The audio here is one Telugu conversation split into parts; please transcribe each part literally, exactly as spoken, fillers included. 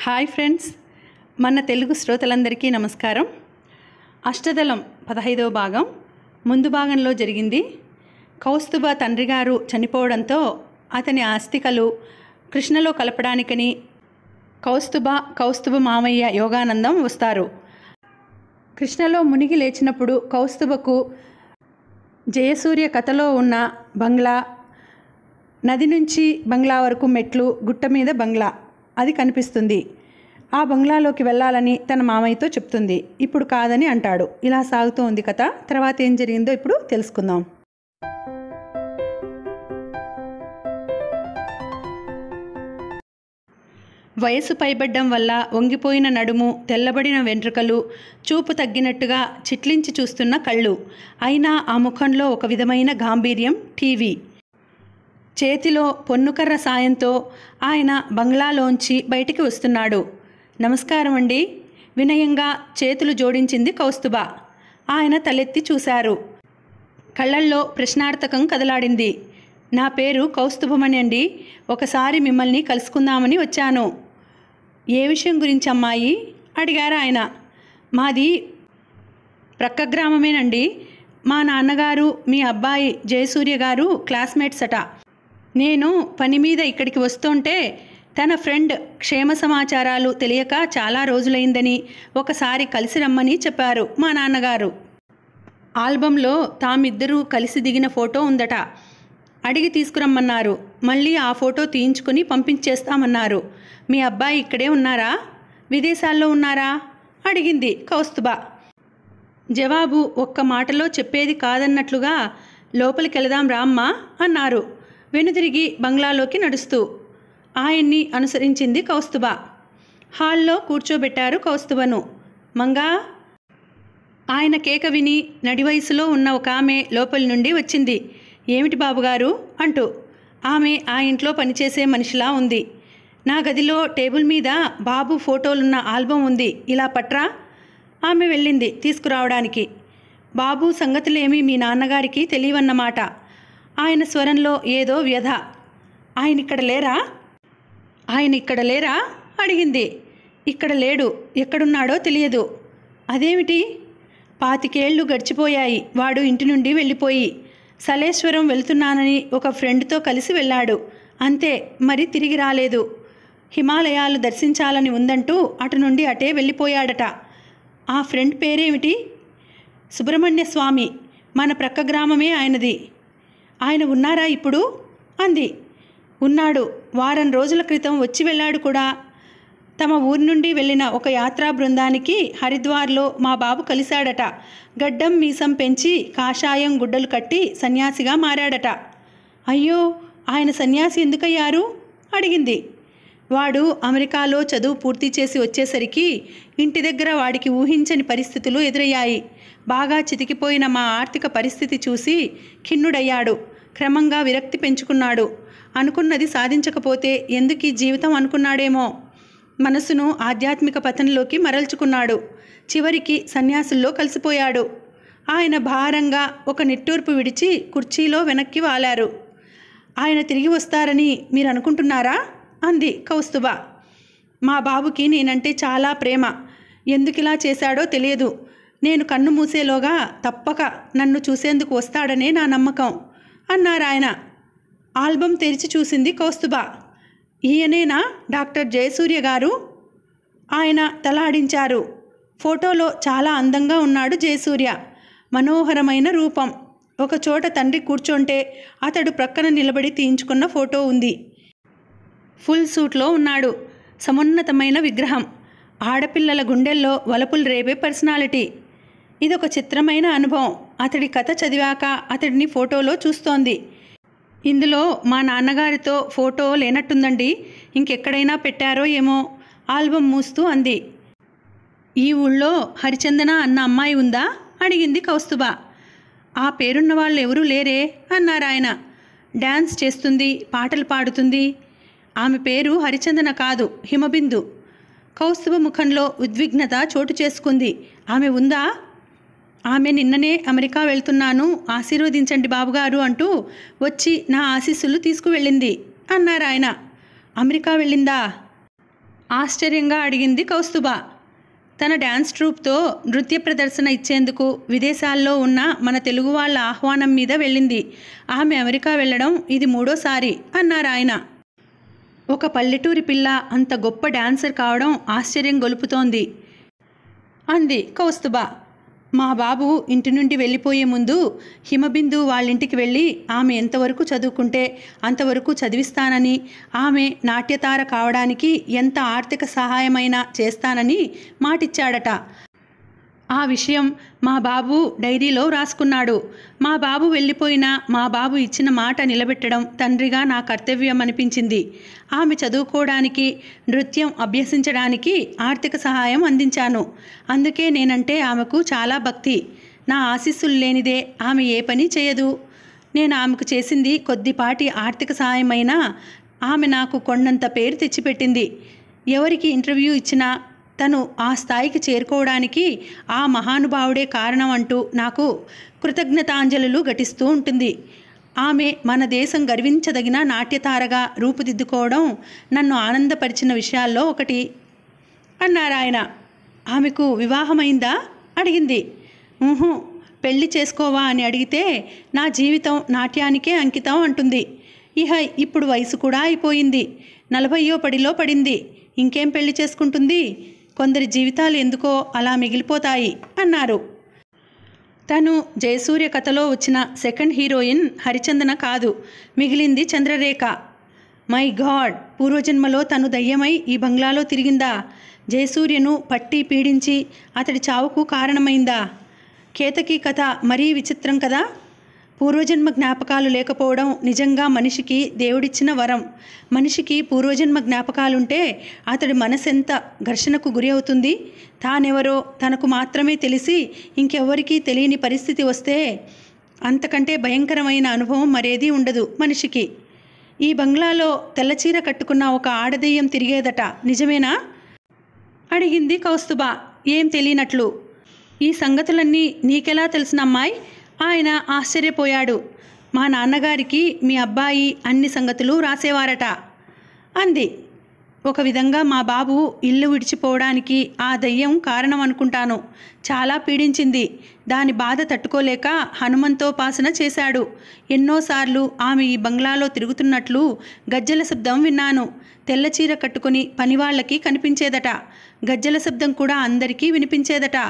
హాయ్ ఫ్రెండ్స్, మన తెలుగు శ్రోతలందరికీ నమస్కారం. అష్టదళం పదహైదవ భాగం ముందు భాగంలో జరిగింది. కౌస్తుభ తండ్రి గారు చనిపోవడంతో అతని ఆస్తికలు కృష్ణలో కలపడానికని కౌస్తుభ కౌస్తుభ మామయ్య యోగానందం వస్తారు. కృష్ణలో మునిగి లేచినప్పుడు కౌస్తుభకు జయసూర్య కథలో ఉన్న బంగ్లా, నది నుంచి బంగ్లా వరకు మెట్లు, గుట్ట మీద బంగ్లా అది కనిపిస్తుంది. ఆ బంగ్లాలోకి వెళ్ళాలని తన మామయ్యతో చెప్తుంది. ఇప్పుడు కాదని అంటాడు. ఇలా సాగుతూ ఉంది కథ. తర్వాత ఏం జరిగిందో ఇప్పుడు తెలుసుకుందాం. వయసు పైబడ్డం వల్ల వంగిపోయిన నడుము, తెల్లబడిన వెంట్రుకలు, చూపు తగ్గినట్టుగా చిట్లించి చూస్తున్న కళ్ళు, అయినా ఆ ముఖంలో ఒక విధమైన గాంభీర్యం, టీవీ చేతిలో పొన్నుకర్ర సాయంతో ఆయన బంగ్లాలోంచి బయటికి వస్తున్నాడు. నమస్కారం అండి, వినయంగా చేతులు జోడించింది కౌస్తుభ. ఆయన తలెత్తి చూశారు. కళ్ళల్లో ప్రశ్నార్థకం కదలాడింది. నా పేరు కౌస్తుభమని అండి, ఒకసారి మిమ్మల్ని కలుసుకుందామని వచ్చాను. ఏ విషయం గురించి అమ్మాయి అడిగారు ఆయన. మాది ప్రక్క గ్రామమేనండి. మా నాన్నగారు మీ అబ్బాయి జయసూర్య గారు క్లాస్మేట్స్ అట. నేను పని మీద ఇక్కడికి వస్తుంటే తన ఫ్రెండ్ క్షేమ సమాచారాలు తెలియక చాలా రోజులైందని ఒకసారి కలిసి రమ్మని చెప్పారు మా నాన్నగారు. ఆల్బంలో తామిద్దరూ కలిసి దిగిన ఫోటో ఉందట. అడిగి తీసుకురమ్మన్నారు. మళ్ళీ ఆ ఫోటో తీయించుకుని పంపించేస్తామన్నారు. మీ అబ్బాయి ఇక్కడే ఉన్నారా, విదేశాల్లో ఉన్నారా అడిగింది కౌస్తుభ. జవాబు ఒక్క మాటలో చెప్పేది కాదన్నట్లుగా లోపలికి వెళదాం రామ్మా అన్నారు వెనుదిరిగి బంగ్లాలోకి నడుస్తూ. ఆయన్ని అనుసరించింది కౌస్తుభ. హాల్లో కూర్చోబెట్టారు కౌస్తుభను. మంగా ఆయన కేక విని నడి వయసులో ఉన్న ఒక ఆమె లోపలి నుండి వచ్చింది. ఏమిటి బాబుగారు అంటూ. ఆమె ఆ ఇంట్లో పనిచేసే మనిషిలా ఉంది. నా గదిలో టేబుల్ మీద బాబు ఫోటోలున్న ఆల్బం ఉంది, ఇలా పట్రా. ఆమె వెళ్ళింది తీసుకురావడానికి. బాబు సంగతులేమీ మీ నాన్నగారికి తెలియవన్నమాట. ఆయన స్వరంలో ఏదో వ్యధ. ఆయన ఇక్కడ లేరా ఆయన ఇక్కడ లేరా అడిగింది. ఇక్కడ లేడు, ఎక్కడున్నాడో తెలియదు. అదేమిటి? పాతికేళ్లు గడిచిపోయాయి వాడు ఇంటి నుండి వెళ్ళిపోయి. సలేశ్వరం వెళ్తున్నానని ఒక ఫ్రెండ్తో కలిసి వెళ్ళాడు, అంతే, మరి తిరిగి రాలేదు. హిమాలయాలు దర్శించాలని ఉందంటూ అటు నుండి అటే వెళ్ళిపోయాడట. ఆ ఫ్రెండ్ పేరేమిటి? సుబ్రహ్మణ్య స్వామి, మన ప్రక్క గ్రామమే ఆయనది. ఆయన ఉన్నారా ఇప్పుడు అంది. ఉన్నాడు, వారం రోజుల క్రితం వచ్చి వెళ్ళాడు కూడా. తమ ఊరి నుండి వెళ్ళిన ఒక యాత్రా బృందానికి హరిద్వార్లో మా బాబు కలిశాడట. గడ్డం మీసం పెంచి కాషాయం గుడ్డలు కట్టి సన్యాసిగా మారాడట. అయ్యో, ఆయన సన్యాసి ఎందుకయ్యారు అడిగింది. వాడు అమెరికాలో చదువు పూర్తి చేసి వచ్చేసరికి ఇంటి దగ్గర వాడికి ఊహించని పరిస్థితులు ఎదురయ్యాయి. బాగా చితికిపోయిన మా ఆర్థిక పరిస్థితి చూసి ఖిన్నుడయ్యాడు. క్రమంగా విరక్తి పెంచుకున్నాడు. అనుకున్నది సాధించకపోతే ఎందుకు ఈ జీవితం అనుకున్నాడేమో. మనసును ఆధ్యాత్మిక పథంలోకి మరల్చుకున్నాడు. చివరికి సన్యాసుల్లో కలిసిపోయాడు. ఆయన భారంగా ఒక నిట్టూర్పు విడిచి కుర్చీలో వెనక్కి వాలారు. ఆయన తిరిగి వస్తారని మీరు అనుకుంటున్నారా అంది కౌస్తుభ. మా బాబుకి నేనంటే చాలా ప్రేమ. ఎందుకిలా చేశాడో తెలియదు. నేను కన్ను మూసేలోగా తప్పక నన్ను చూసేందుకు వస్తాడనే నా నమ్మకం అన్నారాయన. ఆల్బం తెరిచి చూసింది కౌస్తుభ. ఈయనేనా డాక్టర్ జయసూర్య గారు? ఆయన తలాడించారు. ఫోటోలో చాలా అందంగా ఉన్నాడు జయసూర్య. మనోహరమైన రూపం. ఒకచోట తండ్రి కూర్చోంటే అతడు ప్రక్కన నిలబడి తీయించుకున్న ఫోటో ఉంది. ఫుల్ సూట్లో ఉన్నాడు. సమున్నతమైన విగ్రహం. ఆడపిల్లల గుండెల్లో వలపులు రేపే పర్సనాలిటీ. ఇదొక చిత్రమైన అనుభవం. అతడి కథ చదివాక అతడిని ఫోటోలో చూస్తోంది. ఇందులో మా నాన్నగారితో ఫోటో లేనట్టుందండి, ఇంకెక్కడైనా పెట్టారో ఏమో ఆల్బం మూస్తూ అంది. ఈ ఊళ్ళో హరిచందన అన్న అమ్మాయి ఉందా అడిగింది కౌస్తుభ. ఆ పేరున్న వాళ్ళు ఎవరూ లేరే అన్నారాయన. డ్యాన్స్ చేస్తుంది, పాటలు పాడుతుంది. ఆమె పేరు హరిచందన కాదు, హిమబిందు. కౌస్తుభ ముఖంలో ఉద్విగ్నత చోటు చేసుకుంది. ఆమె ఉందా? ఆమె నిన్ననే అమెరికా వెళ్తున్నాను, ఆశీర్వదించండి బాబుగారు అంటూ వచ్చి నా ఆశీస్సులు తీసుకువెళ్ళింది అన్నారాయన. అమెరికా వెళ్ళిందా? ఆశ్చర్యంగా అడిగింది కౌస్తుభ. తన డ్యాన్స్ ట్రూప్తో నృత్య ప్రదర్శన ఇచ్చేందుకు విదేశాల్లో ఉన్న మన తెలుగు వాళ్ళ ఆహ్వానం మీద వెళ్ళింది. ఆమె అమెరికా వెళ్ళడం ఇది మూడోసారి అన్నారు ఆయన. ఒక పల్లెటూరి పిల్ల అంత గొప్ప డాన్సర్ కావడం ఆశ్చర్యం గొలుపుతోంది అంది కౌస్తుభ. మా బాబు ఇంటి నుండి వెళ్ళిపోయే ముందు హిమబిందు వాళ్ళింటికి వెళ్ళి ఆమె ఎంతవరకు చదువుకుంటే అంతవరకు చదివిస్తానని, ఆమె నాట్యతార కావడానికి ఎంత ఆర్థిక సహాయమైనా చేస్తానని మాటిచ్చాడట. ఆ విషయం మా బాబు డైరీలో రాసుకున్నాడు. మా బాబు వెళ్ళిపోయినా మా బాబు ఇచ్చిన మాట నిలబెట్టడం తండ్రిగా నా కర్తవ్యం అనిపించింది. ఆమె చదువుకోవడానికి, నృత్యం అభ్యసించడానికి ఆర్థిక సహాయం అందించాను. అందుకే నేనంటే ఆమెకు చాలా భక్తి. నా ఆశీస్సులు లేనిదే ఆమె ఏ పని చేయదు. నేను ఆమెకు చేసింది కొద్దిపాటి ఆర్థిక సహాయమైనా ఆమె నాకు కొండంత పేరు తెచ్చిపెట్టింది. ఎవరికి ఇంటర్వ్యూ ఇచ్చినా తను ఆ స్థాయికి చేరుకోవడానికి ఆ మహానుభావుడే కారణం అంటూ నాకు కృతజ్ఞతాంజలులు ఘటిస్తూ ఉంటుంది. ఆమె మన దేశం గర్వించదగిన నాట్యతారగా రూపుదిద్దుకోవడం నన్ను ఆనందపరిచిన విషయాల్లో ఒకటి అన్నారాయన. ఆమెకు వివాహమైందా అడిగింది. ఊహు, పెళ్లి చేసుకోవా అని అడిగితే నా జీవితం నాట్యానికే అంకితం అంటుంది. ఇహ ఇప్పుడు వయసు కూడా అయిపోయింది, నలభయో పడిలో పడింది, ఇంకేం పెళ్లి చేసుకుంటుంది? కొందరి జీవితాలు ఎందుకో అలా మిగిలిపోతాయి అన్నారు. తను జయసూర్య కథలో వచ్చిన సెకండ్ హీరోయిన్ హరిచందన కాదు, మిగిలింది చంద్రరేఖ. మై గాడ్, పూర్వజన్మలో తను దయ్యమై ఈ బంగ్లాలో తిరిగిందా? జయసూర్యను పట్టి పీడించి అతడి చావుకు కారణమైందా? కేతకి కథ మరీ విచిత్రం కదా. పూర్వజన్మ జ్ఞాపకాలు లేకపోవడం నిజంగా మనిషికి దేవుడిచ్చిన వరం. మనిషికి పూర్వజన్మ జ్ఞాపకాలుంటే అతడి మనసెంత ఘర్షణకు గురి అవుతుంది. తానెవరో తనకు మాత్రమే తెలిసి ఇంకెవ్వరికీ తెలియని పరిస్థితి వస్తే అంతకంటే భయంకరమైన అనుభవం మరేదీ ఉండదు మనిషికి. ఈ బంగ్లాలో తెల్లచీర కట్టుకున్న ఒక ఆడదెయ్యం తిరిగేదట, నిజమేనా అడిగింది కౌస్తుభ ఏం తెలియనట్లు. ఈ సంగతులన్నీ నీకెలా తెలిసినమ్మాయి? ఆయన ఆశ్చర్యపోయాడు. మా నాన్నగారికి మీ అబ్బాయి అన్ని సంగతులు రాసేవారట అంది. ఒక విధంగా మా బాబు ఇల్లు విడిచిపోవడానికి ఆ దయ్యం కారణం అనుకుంటాను. చాలా పీడించింది. దాని బాధ తట్టుకోలేక హనుమంతోపాసన చేశాడు. ఎన్నోసార్లు ఆమె ఈ బంగ్లాలో తిరుగుతున్నట్లు గజ్జెల శబ్దం విన్నాను. తెల్లచీర కట్టుకుని పనివాళ్ళకి కనిపించేదట. గజ్జెల శబ్దం కూడా అందరికీ వినిపించేదట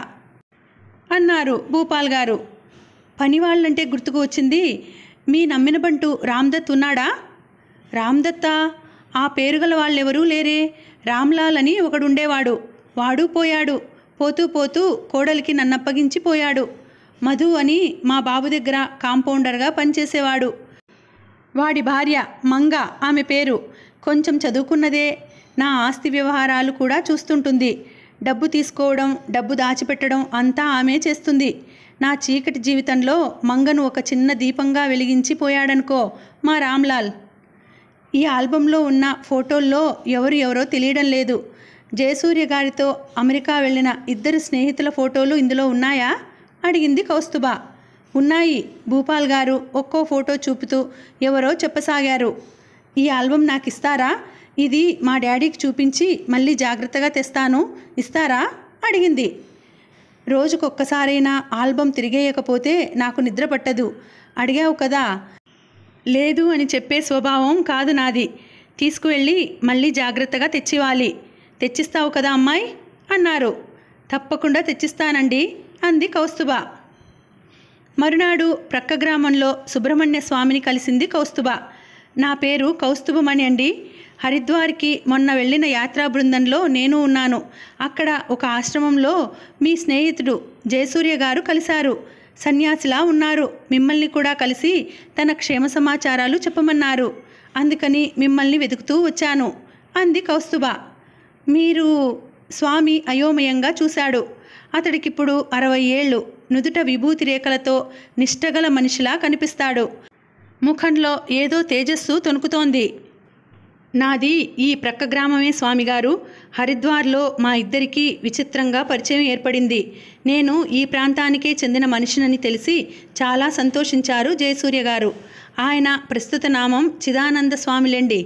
అన్నారు భూపాల్ గారు. పనివాళ్ళంటే గుర్తుకు వచ్చింది, మీ నమ్మిన బంటు రామ్దత్ ఉన్నాడా? రామ్దత్తా? ఆ పేరుగల వాళ్ళెవరూ లేరే. రామ్లాల్ అని ఒకడుండేవాడు, వాడు పోయాడు. పోతూ పోతూ కోడలికి నన్నప్పగించి పోయాడు. మధు అని మా బాబు దగ్గర కాంపౌండర్గా పనిచేసేవాడు. వాడి భార్య మంగ ఆమె పేరు. కొంచెం చదువుకున్నదే. నా ఆస్తి వ్యవహారాలు కూడా చూస్తుంటుంది. డబ్బు తీసుకోవడం, డబ్బు దాచిపెట్టడం అంతా ఆమె చేస్తుంది. నా చీకటి జీవితంలో మంగను ఒక చిన్న దీపంగా వెలిగించి పోయాడనుకో మా రామ్లాల్. ఈ ఆల్బంలో ఉన్న ఫోటోల్లో ఎవరు ఎవరో తెలియడం లేదు. జయసూర్య గారితో అమెరికా వెళ్ళిన ఇద్దరు స్నేహితుల ఫోటోలు ఇందులో ఉన్నాయా అడిగింది కౌస్తుభ. ఉన్నాయి, భూపాల్ గారు ఒక్కో ఫోటో చూపుతూ ఎవరో చెప్పసాగారు. ఈ ఆల్బం నాకు ఇస్తారా? ఇది మా డాడీకి చూపించి మళ్ళీ జాగ్రత్తగా తెస్తాను, ఇస్తారా అడిగింది. రోజుకొక్కసారైనా ఆల్బం తిరిగేయకపోతే నాకు నిద్ర పట్టదు. అడిగావు కదా. లేదు అని చెప్పే స్వభావం కాదు నాది. తీసుకువెళ్ళి మళ్ళీ జాగ్రత్తగా తెచ్చివ్వాలి. తెచ్చిస్తావు కదా అమ్మాయి అన్నారు. తప్పకుండా తెచ్చిస్తానండి అంది కౌస్తుభ. మరునాడు ప్రక్క గ్రామంలో సుబ్రహ్మణ్య స్వామిని కలిసింది కౌస్తుభ. నా పేరు కౌస్తుభమణి అండి. హరిద్వార్కి మొన్న వెళ్ళిన యాత్రా బృందంలో నేను ఉన్నాను. అక్కడ ఒక ఆశ్రమంలో మీ స్నేహితుడు జయసూర్య గారు కలిశారు. సన్యాసిలా ఉన్నారు. మిమ్మల్ని కూడా కలిసి తన క్షేమ సమాచారాలు చెప్పమన్నారు. అందుకని మిమ్మల్ని వెతుకుతూ వచ్చాను అంది కౌస్తుభ. మీరు? స్వామి అయోమయంగా చూశాడు. అతడికిప్పుడు అరవై ఏళ్ళు. నుదుట విభూతి రేఖలతో నిష్టగల మనిషిలా కనిపిస్తాడు. ముఖంలో ఏదో తేజస్సు తొణుకుతోంది. నాది ఈ ప్రక్క గ్రామమే స్వామిగారు. హరిద్వార్లో మా ఇద్దరికీ విచిత్రంగా పరిచయం ఏర్పడింది. నేను ఈ ప్రాంతానికే చెందిన మనిషినని తెలిసి చాలా సంతోషించారు జయసూర్య గారు. ఆయన ప్రస్తుత నామం చిదానంద స్వామిలేండి.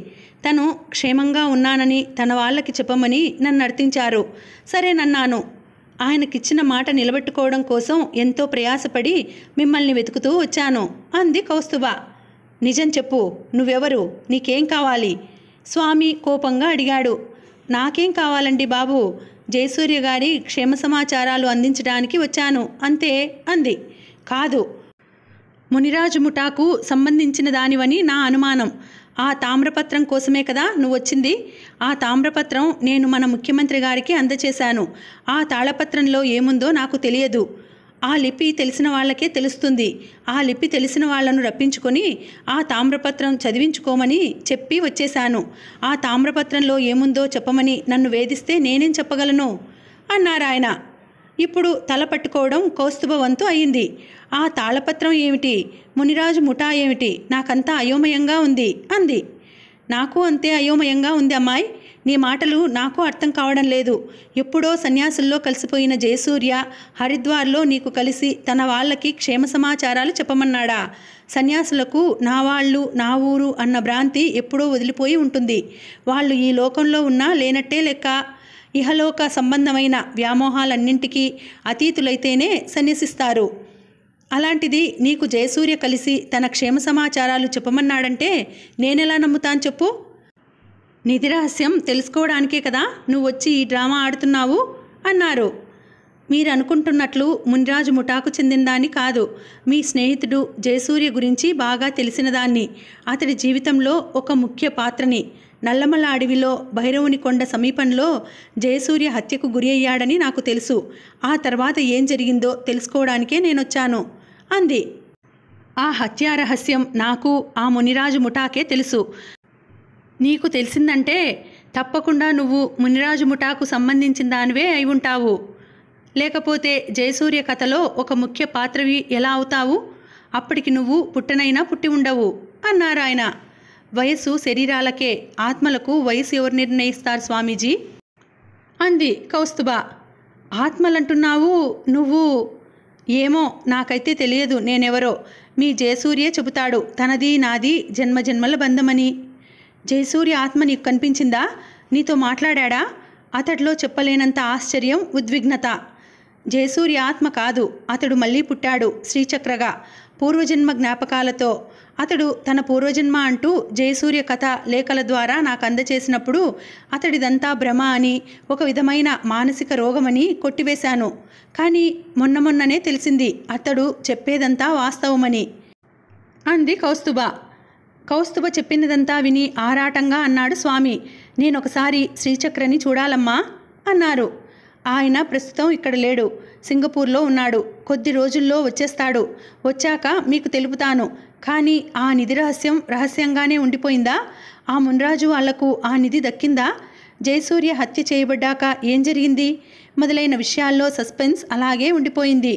తను క్షేమంగా ఉన్నానని తన వాళ్ళకి చెప్పమని నన్ను అర్థించారు. సరేనన్నాను. ఆయనకిచ్చిన మాట నిలబెట్టుకోవడం కోసం ఎంతో ప్రయాసపడి మిమ్మల్ని వెతుకుతూ వచ్చాను అంది కౌస్తుభ. నిజం చెప్పు, నువ్వెవరు, నీకేం కావాలి? స్వామి కోపంగా అడిగాడు. నాకేం కావాలండి బాబు, జయసూర్య గారి క్షేమ సమాచారాలు అందించడానికి వచ్చాను అంతే అంది. కాదు, మునిరాజు ముఠాకు సంబంధించిన దానివని నా అనుమానం. ఆ తామ్రపత్రం కోసమే కదా నువ్వు వచ్చింది? ఆ తామ్రపత్రం నేను మన ముఖ్యమంత్రి గారికి అందచేశాను. ఆ తాళపత్రంలో ఏముందో నాకు తెలియదు. ఆ లిపి తెలిసిన వాళ్ళకే తెలుస్తుంది. ఆ లిపి తెలిసిన వాళ్లను రప్పించుకొని ఆ తామ్రపత్రం చదివించుకోమని చెప్పి వచ్చేశాను. ఆ తామ్రపత్రంలో ఏముందో చెప్పమని నన్ను వేధిస్తే నేనేం చెప్పగలను అన్నారాయన. ఇప్పుడు తల పట్టుకోవడం కౌస్తుభ వంతు అయింది. ఆ తాళపత్రం ఏమిటి, మునిరాజు ముఠా ఏమిటి, నాకంతా అయోమయంగా ఉంది అంది. నాకు అంతే అయోమయంగా ఉంది అమ్మాయి. నీ మాటలు నాకు అర్థం కావడం లేదు. ఎప్పుడో సన్యాసుల్లో కలిసిపోయిన జయసూర్య హరిద్వార్లో నీకు కలిసి తన వాళ్ళకి క్షేమ సమాచారాలు చెప్పమన్నాడా? సన్యాసులకు నా వాళ్ళు నా ఊరు అన్న భ్రాంతి ఎప్పుడో వదిలిపోయి ఉంటుంది. వాళ్ళు ఈ లోకంలో ఉన్నా లేనట్టే లెక్క. ఇహలోక సంబంధమైన వ్యామోహాలన్నింటికీ అతీతులైతేనే సన్యసిస్తారు. అలాంటిది నీకు జయసూర్య కలిసి తన క్షేమ సమాచారాలు చెప్పమన్నాడంటే నేనెలా నమ్ముతాను చెప్పు? నిధి రహస్యం తెలుసుకోవడానికే కదా నువ్వు వచ్చి ఈ డ్రామా ఆడుతున్నావు అన్నారు. మీరు అనుకుంటున్నట్లు మునిరాజు ముఠాకు చెందినదాన్ని కాదు. మీ స్నేహితుడు జయసూర్య గురించి బాగా తెలిసిన దాన్ని. అతడి జీవితంలో ఒక ముఖ్య పాత్రని. నల్లమల అడవిలో భైరవుని కొండ సమీపంలో జయసూర్య హత్యకు గురి అయ్యాడని నాకు తెలుసు. ఆ తర్వాత ఏం జరిగిందో తెలుసుకోవడానికే నేనొచ్చాను అంది. ఆ హత్యా రహస్యం నాకు ఆ మునిరాజు ముఠాకే తెలుసు. నీకు తెలిసిందంటే తప్పకుండా నువ్వు మునిరాజు ముఠాకు సంబంధించిన దానివే అయి ఉంటావు. లేకపోతే జయసూర్య కథలో ఒక ముఖ్య పాత్రవి ఎలా అవుతావు? అప్పటికి నువ్వు పుట్టనైనా పుట్టి ఉండవు అన్నారాయన. వయస్సు శరీరాలకే, ఆత్మలకు వయసు ఎవరు నిర్ణయిస్తారు స్వామీజీ అంది కౌస్తుభ. ఆత్మలంటున్నావు నువ్వు? ఏమో, నాకైతే తెలియదు నేనెవరో. మీ జయసూర్యే చెబుతాడు తనది నాది జన్మజన్మల బంధమని. జయసూర్య ఆత్మ నీకు కనిపించిందా? నీతో మాట్లాడా? అతడిలో చెప్పలేనంత ఆశ్చర్యం, ఉద్విగ్నత. జయసూర్య ఆత్మ కాదు, అతడు మళ్ళీ పుట్టాడు శ్రీచక్రగా, పూర్వజన్మ జ్ఞాపకాలతో. అతడు తన పూర్వజన్మ అంటూ జయసూర్య కథ లేఖల ద్వారా నాకు అందచేసినప్పుడు అతడిదంతా భ్రమ అని, ఒక విధమైన మానసిక రోగమని కొట్టివేశాను. కానీ మొన్న మొన్ననే తెలిసింది అతడు చెప్పేదంతా వాస్తవమని అంది కౌస్తుభ. కౌస్తుభ చెప్పినదంతా విని ఆరాటంగా అన్నాడు స్వామి. నేనొకసారి శ్రీచక్రని చూడాలమ్మా అన్నారు. ఆయన ప్రస్తుతం ఇక్కడ లేడు, సింగపూర్లో ఉన్నాడు. కొద్ది రోజుల్లో వచ్చేస్తాడు. వచ్చాక మీకు తెలుపుతాను. కానీ ఆ నిధి రహస్యం రహస్యంగానే ఉండిపోయిందా? ఆ మున్రాజు వాళ్లకు ఆ నిధి దక్కిందా? జయసూర్య హత్య చేయబడ్డాక ఏం జరిగింది? మొదలైన విషయాల్లో సస్పెన్స్ అలాగే ఉండిపోయింది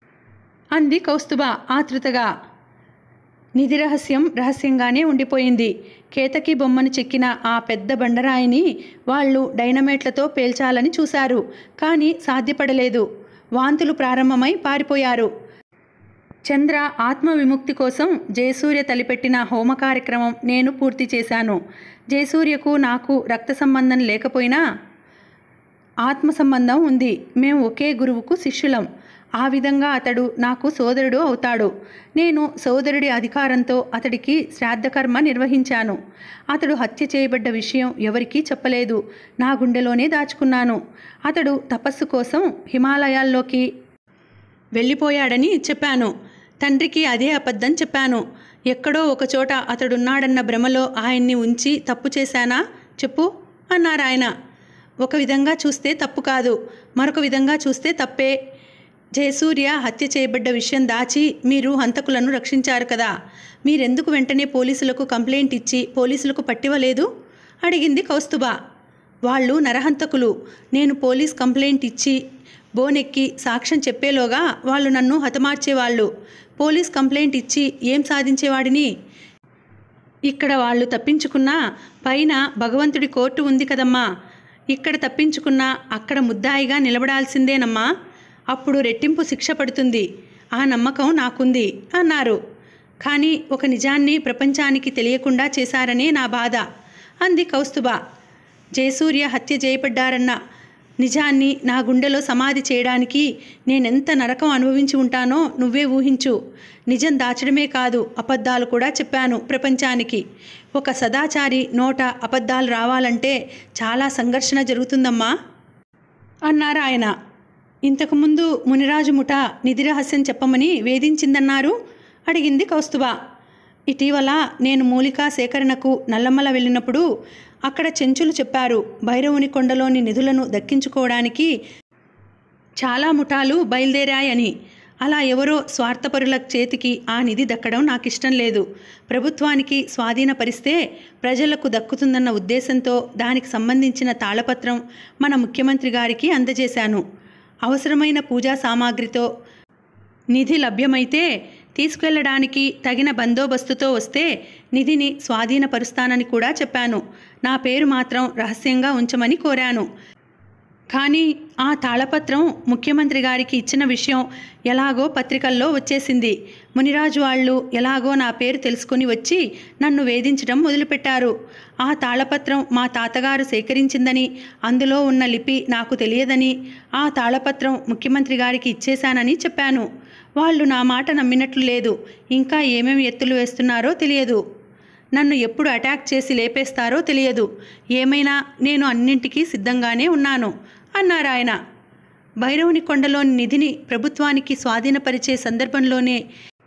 అంది కౌస్తుభ ఆతృతగా. నిధి రహస్యం రహస్యంగానే ఉండిపోయింది. కేతకి బొమ్మను చెక్కిన ఆ పెద్ద బండరాయిని వాళ్ళు డైనమైట్లతో పేల్చాలని చూశారు. కానీ సాధ్యపడలేదు. వాంతులు ప్రారంభమై పారిపోయారు. చంద్ర ఆత్మ విముక్తి కోసం జయసూర్య తలిపెట్టిన హోమ కార్యక్రమం నేను పూర్తి చేశాను. జయసూర్యకు నాకు రక్త సంబంధం లేకపోయినా ఆత్మ సంబంధం ఉంది. మేము ఒకే గురువుకు శిష్యులం. ఆ విధంగా అతడు నాకు సోదరుడు అవుతాడు. నేను సోదరుడి అధికారంతో అతడికి శ్రాద్ధకర్మ నిర్వహించాను. అతడు హత్య చేయబడ్డ విషయం ఎవరికీ చెప్పలేదు. నా గుండెలోనే దాచుకున్నాను. అతడు తపస్సు కోసం హిమాలయాల్లోకి వెళ్ళిపోయాడని చెప్పాను. తండ్రికి అదే అబద్ధం చెప్పాను. ఎక్కడో ఒకచోట అతడున్నాడన్న భ్రమలో ఆయన్ని ఉంచి తప్పు చేశానా చెప్పు అన్నారాయన. ఒక విధంగా చూస్తే తప్పు కాదు, మరొక విధంగా చూస్తే తప్పే. జయసూర్య హత్య చేయబడ్డ విషయం దాచి మీరు హంతకులను రక్షించారు కదా. మీరెందుకు వెంటనే పోలీసులకు కంప్లైంట్ ఇచ్చి పోలీసులకు పట్టివ్వలేదు అడిగింది కౌస్తుభ. వాళ్ళు నరహంతకులు. నేను పోలీస్ కంప్లైంట్ ఇచ్చి బోనెక్కి సాక్ష్యం చెప్పేలోగా వాళ్ళు నన్ను హతమార్చేవాళ్ళు. పోలీస్ కంప్లైంట్ ఇచ్చి ఏం సాధించేవాడిని? ఇక్కడ వాళ్ళు తప్పించుకున్నా పైన భగవంతుడి కోర్టు ఉంది కదమ్మా. ఇక్కడ తప్పించుకున్నా అక్కడ ముద్దాయిగా నిలబడాల్సిందేనమ్మా. అప్పుడు రెట్టింపు శిక్ష పడుతుంది. ఆ నమ్మకం నాకుంది అన్నారు. కానీ ఒక నిజాన్ని ప్రపంచానికి తెలియకుండా చేశారనే నా బాధ. అంది కౌస్తుభ. జయసూర్య హత్య చేయబడ్డారన్న నిజాన్ని నా గుండెలో సమాధి చేయడానికి నేనెంత నరకం అనుభవించి ఉంటానో నువ్వే ఊహించు. నిజం దాచడమే కాదు, అబద్ధాలు కూడా చెప్పాను ప్రపంచానికి. ఒక సదాచారి నోట అబద్ధాలు రావాలంటే చాలా సంఘర్షణ జరుగుతుందమ్మా అన్నారు ఆయన. ఇంతకుముందు మునిరాజు ముఠ నిధి రహస్యం చెప్పమని వేధించిందన్నారు అడిగింది కౌస్తుభ. ఇటీవల నేను మూలికా సేకరణకు నల్లమల వెళ్ళినప్పుడు అక్కడ చెంచులు చెప్పారు, భైరవుని కొండలోని నిధులను దక్కించుకోవడానికి చాలా ముఠాలు బయలుదేరాయని. అలా ఎవరో స్వార్థపరుల చేతికి ఆ నిధి దక్కడం నాకు ఇష్టం లేదు. ప్రభుత్వానికి స్వాధీనపరిస్తే ప్రజలకు దక్కుతుందన్న ఉద్దేశంతో దానికి సంబంధించిన తాళపత్రం మన ముఖ్యమంత్రి గారికి అందజేశాను. అవసరమైన పూజా సామాగ్రితో నిధి లభ్యమైతే తీసుకెళ్లడానికి తగిన బందోబస్తుతో వస్తే నిధిని స్వాధీనపరుస్తానని కూడా చెప్పాను. నా పేరు మాత్రం రహస్యంగా ఉంచమని కోరాను. కానీ ఆ తాళపత్రం ముఖ్యమంత్రి గారికి ఇచ్చిన విషయం ఎలాగో పత్రికల్లో వచ్చేసింది. మునిరాజు వాళ్ళు ఎలాగో నా పేరు తెలుసుకుని వచ్చి నన్ను వేధించడం మొదలుపెట్టారు. ఆ తాళపత్రం మా తాతగారు సేకరించిందని, అందులో ఉన్న లిపి నాకు తెలియదని, ఆ తాళపత్రం ముఖ్యమంత్రి గారికి ఇచ్చేశానని చెప్పాను. వాళ్ళు నా మాట నమ్మినట్లు లేదు. ఇంకా ఏమేమి ఎత్తులు వేస్తున్నారో తెలియదు. నన్ను ఎప్పుడు అటాక్ చేసి లేపేస్తారో తెలియదు. ఏమైనా నేను అన్నింటికీ సిద్ధంగానే ఉన్నాను అన్నారు ఆయన. భైరవుని కొండలోని నిధిని ప్రభుత్వానికి స్వాధీనపరిచే సందర్భంలోనే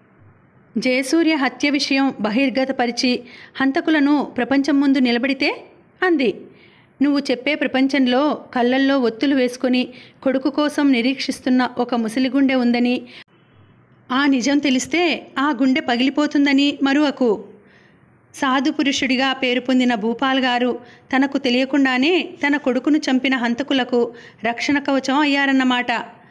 జయసూర్య హత్య విషయం బహిర్గతపరిచి హంతకులను ప్రపంచం ముందు నిలబడితే అంది. నువ్వు చెప్పే ప్రపంచంలో కళ్ళల్లో ఒత్తులు వేసుకొని కొడుకు కోసం నిరీక్షిస్తున్న ఒక ముసలిగుండె ఉందని, ఆ నిజం తెలిస్తే ఆ గుండె పగిలిపోతుందని మరువకు. సాధు పురుషుడిగా పేరు పొందిన భూపాల్ గారు తనకు తెలియకుండానే తన కొడుకును చంపిన హంతకులకు రక్షణ కవచం అయ్యారన్నమాట.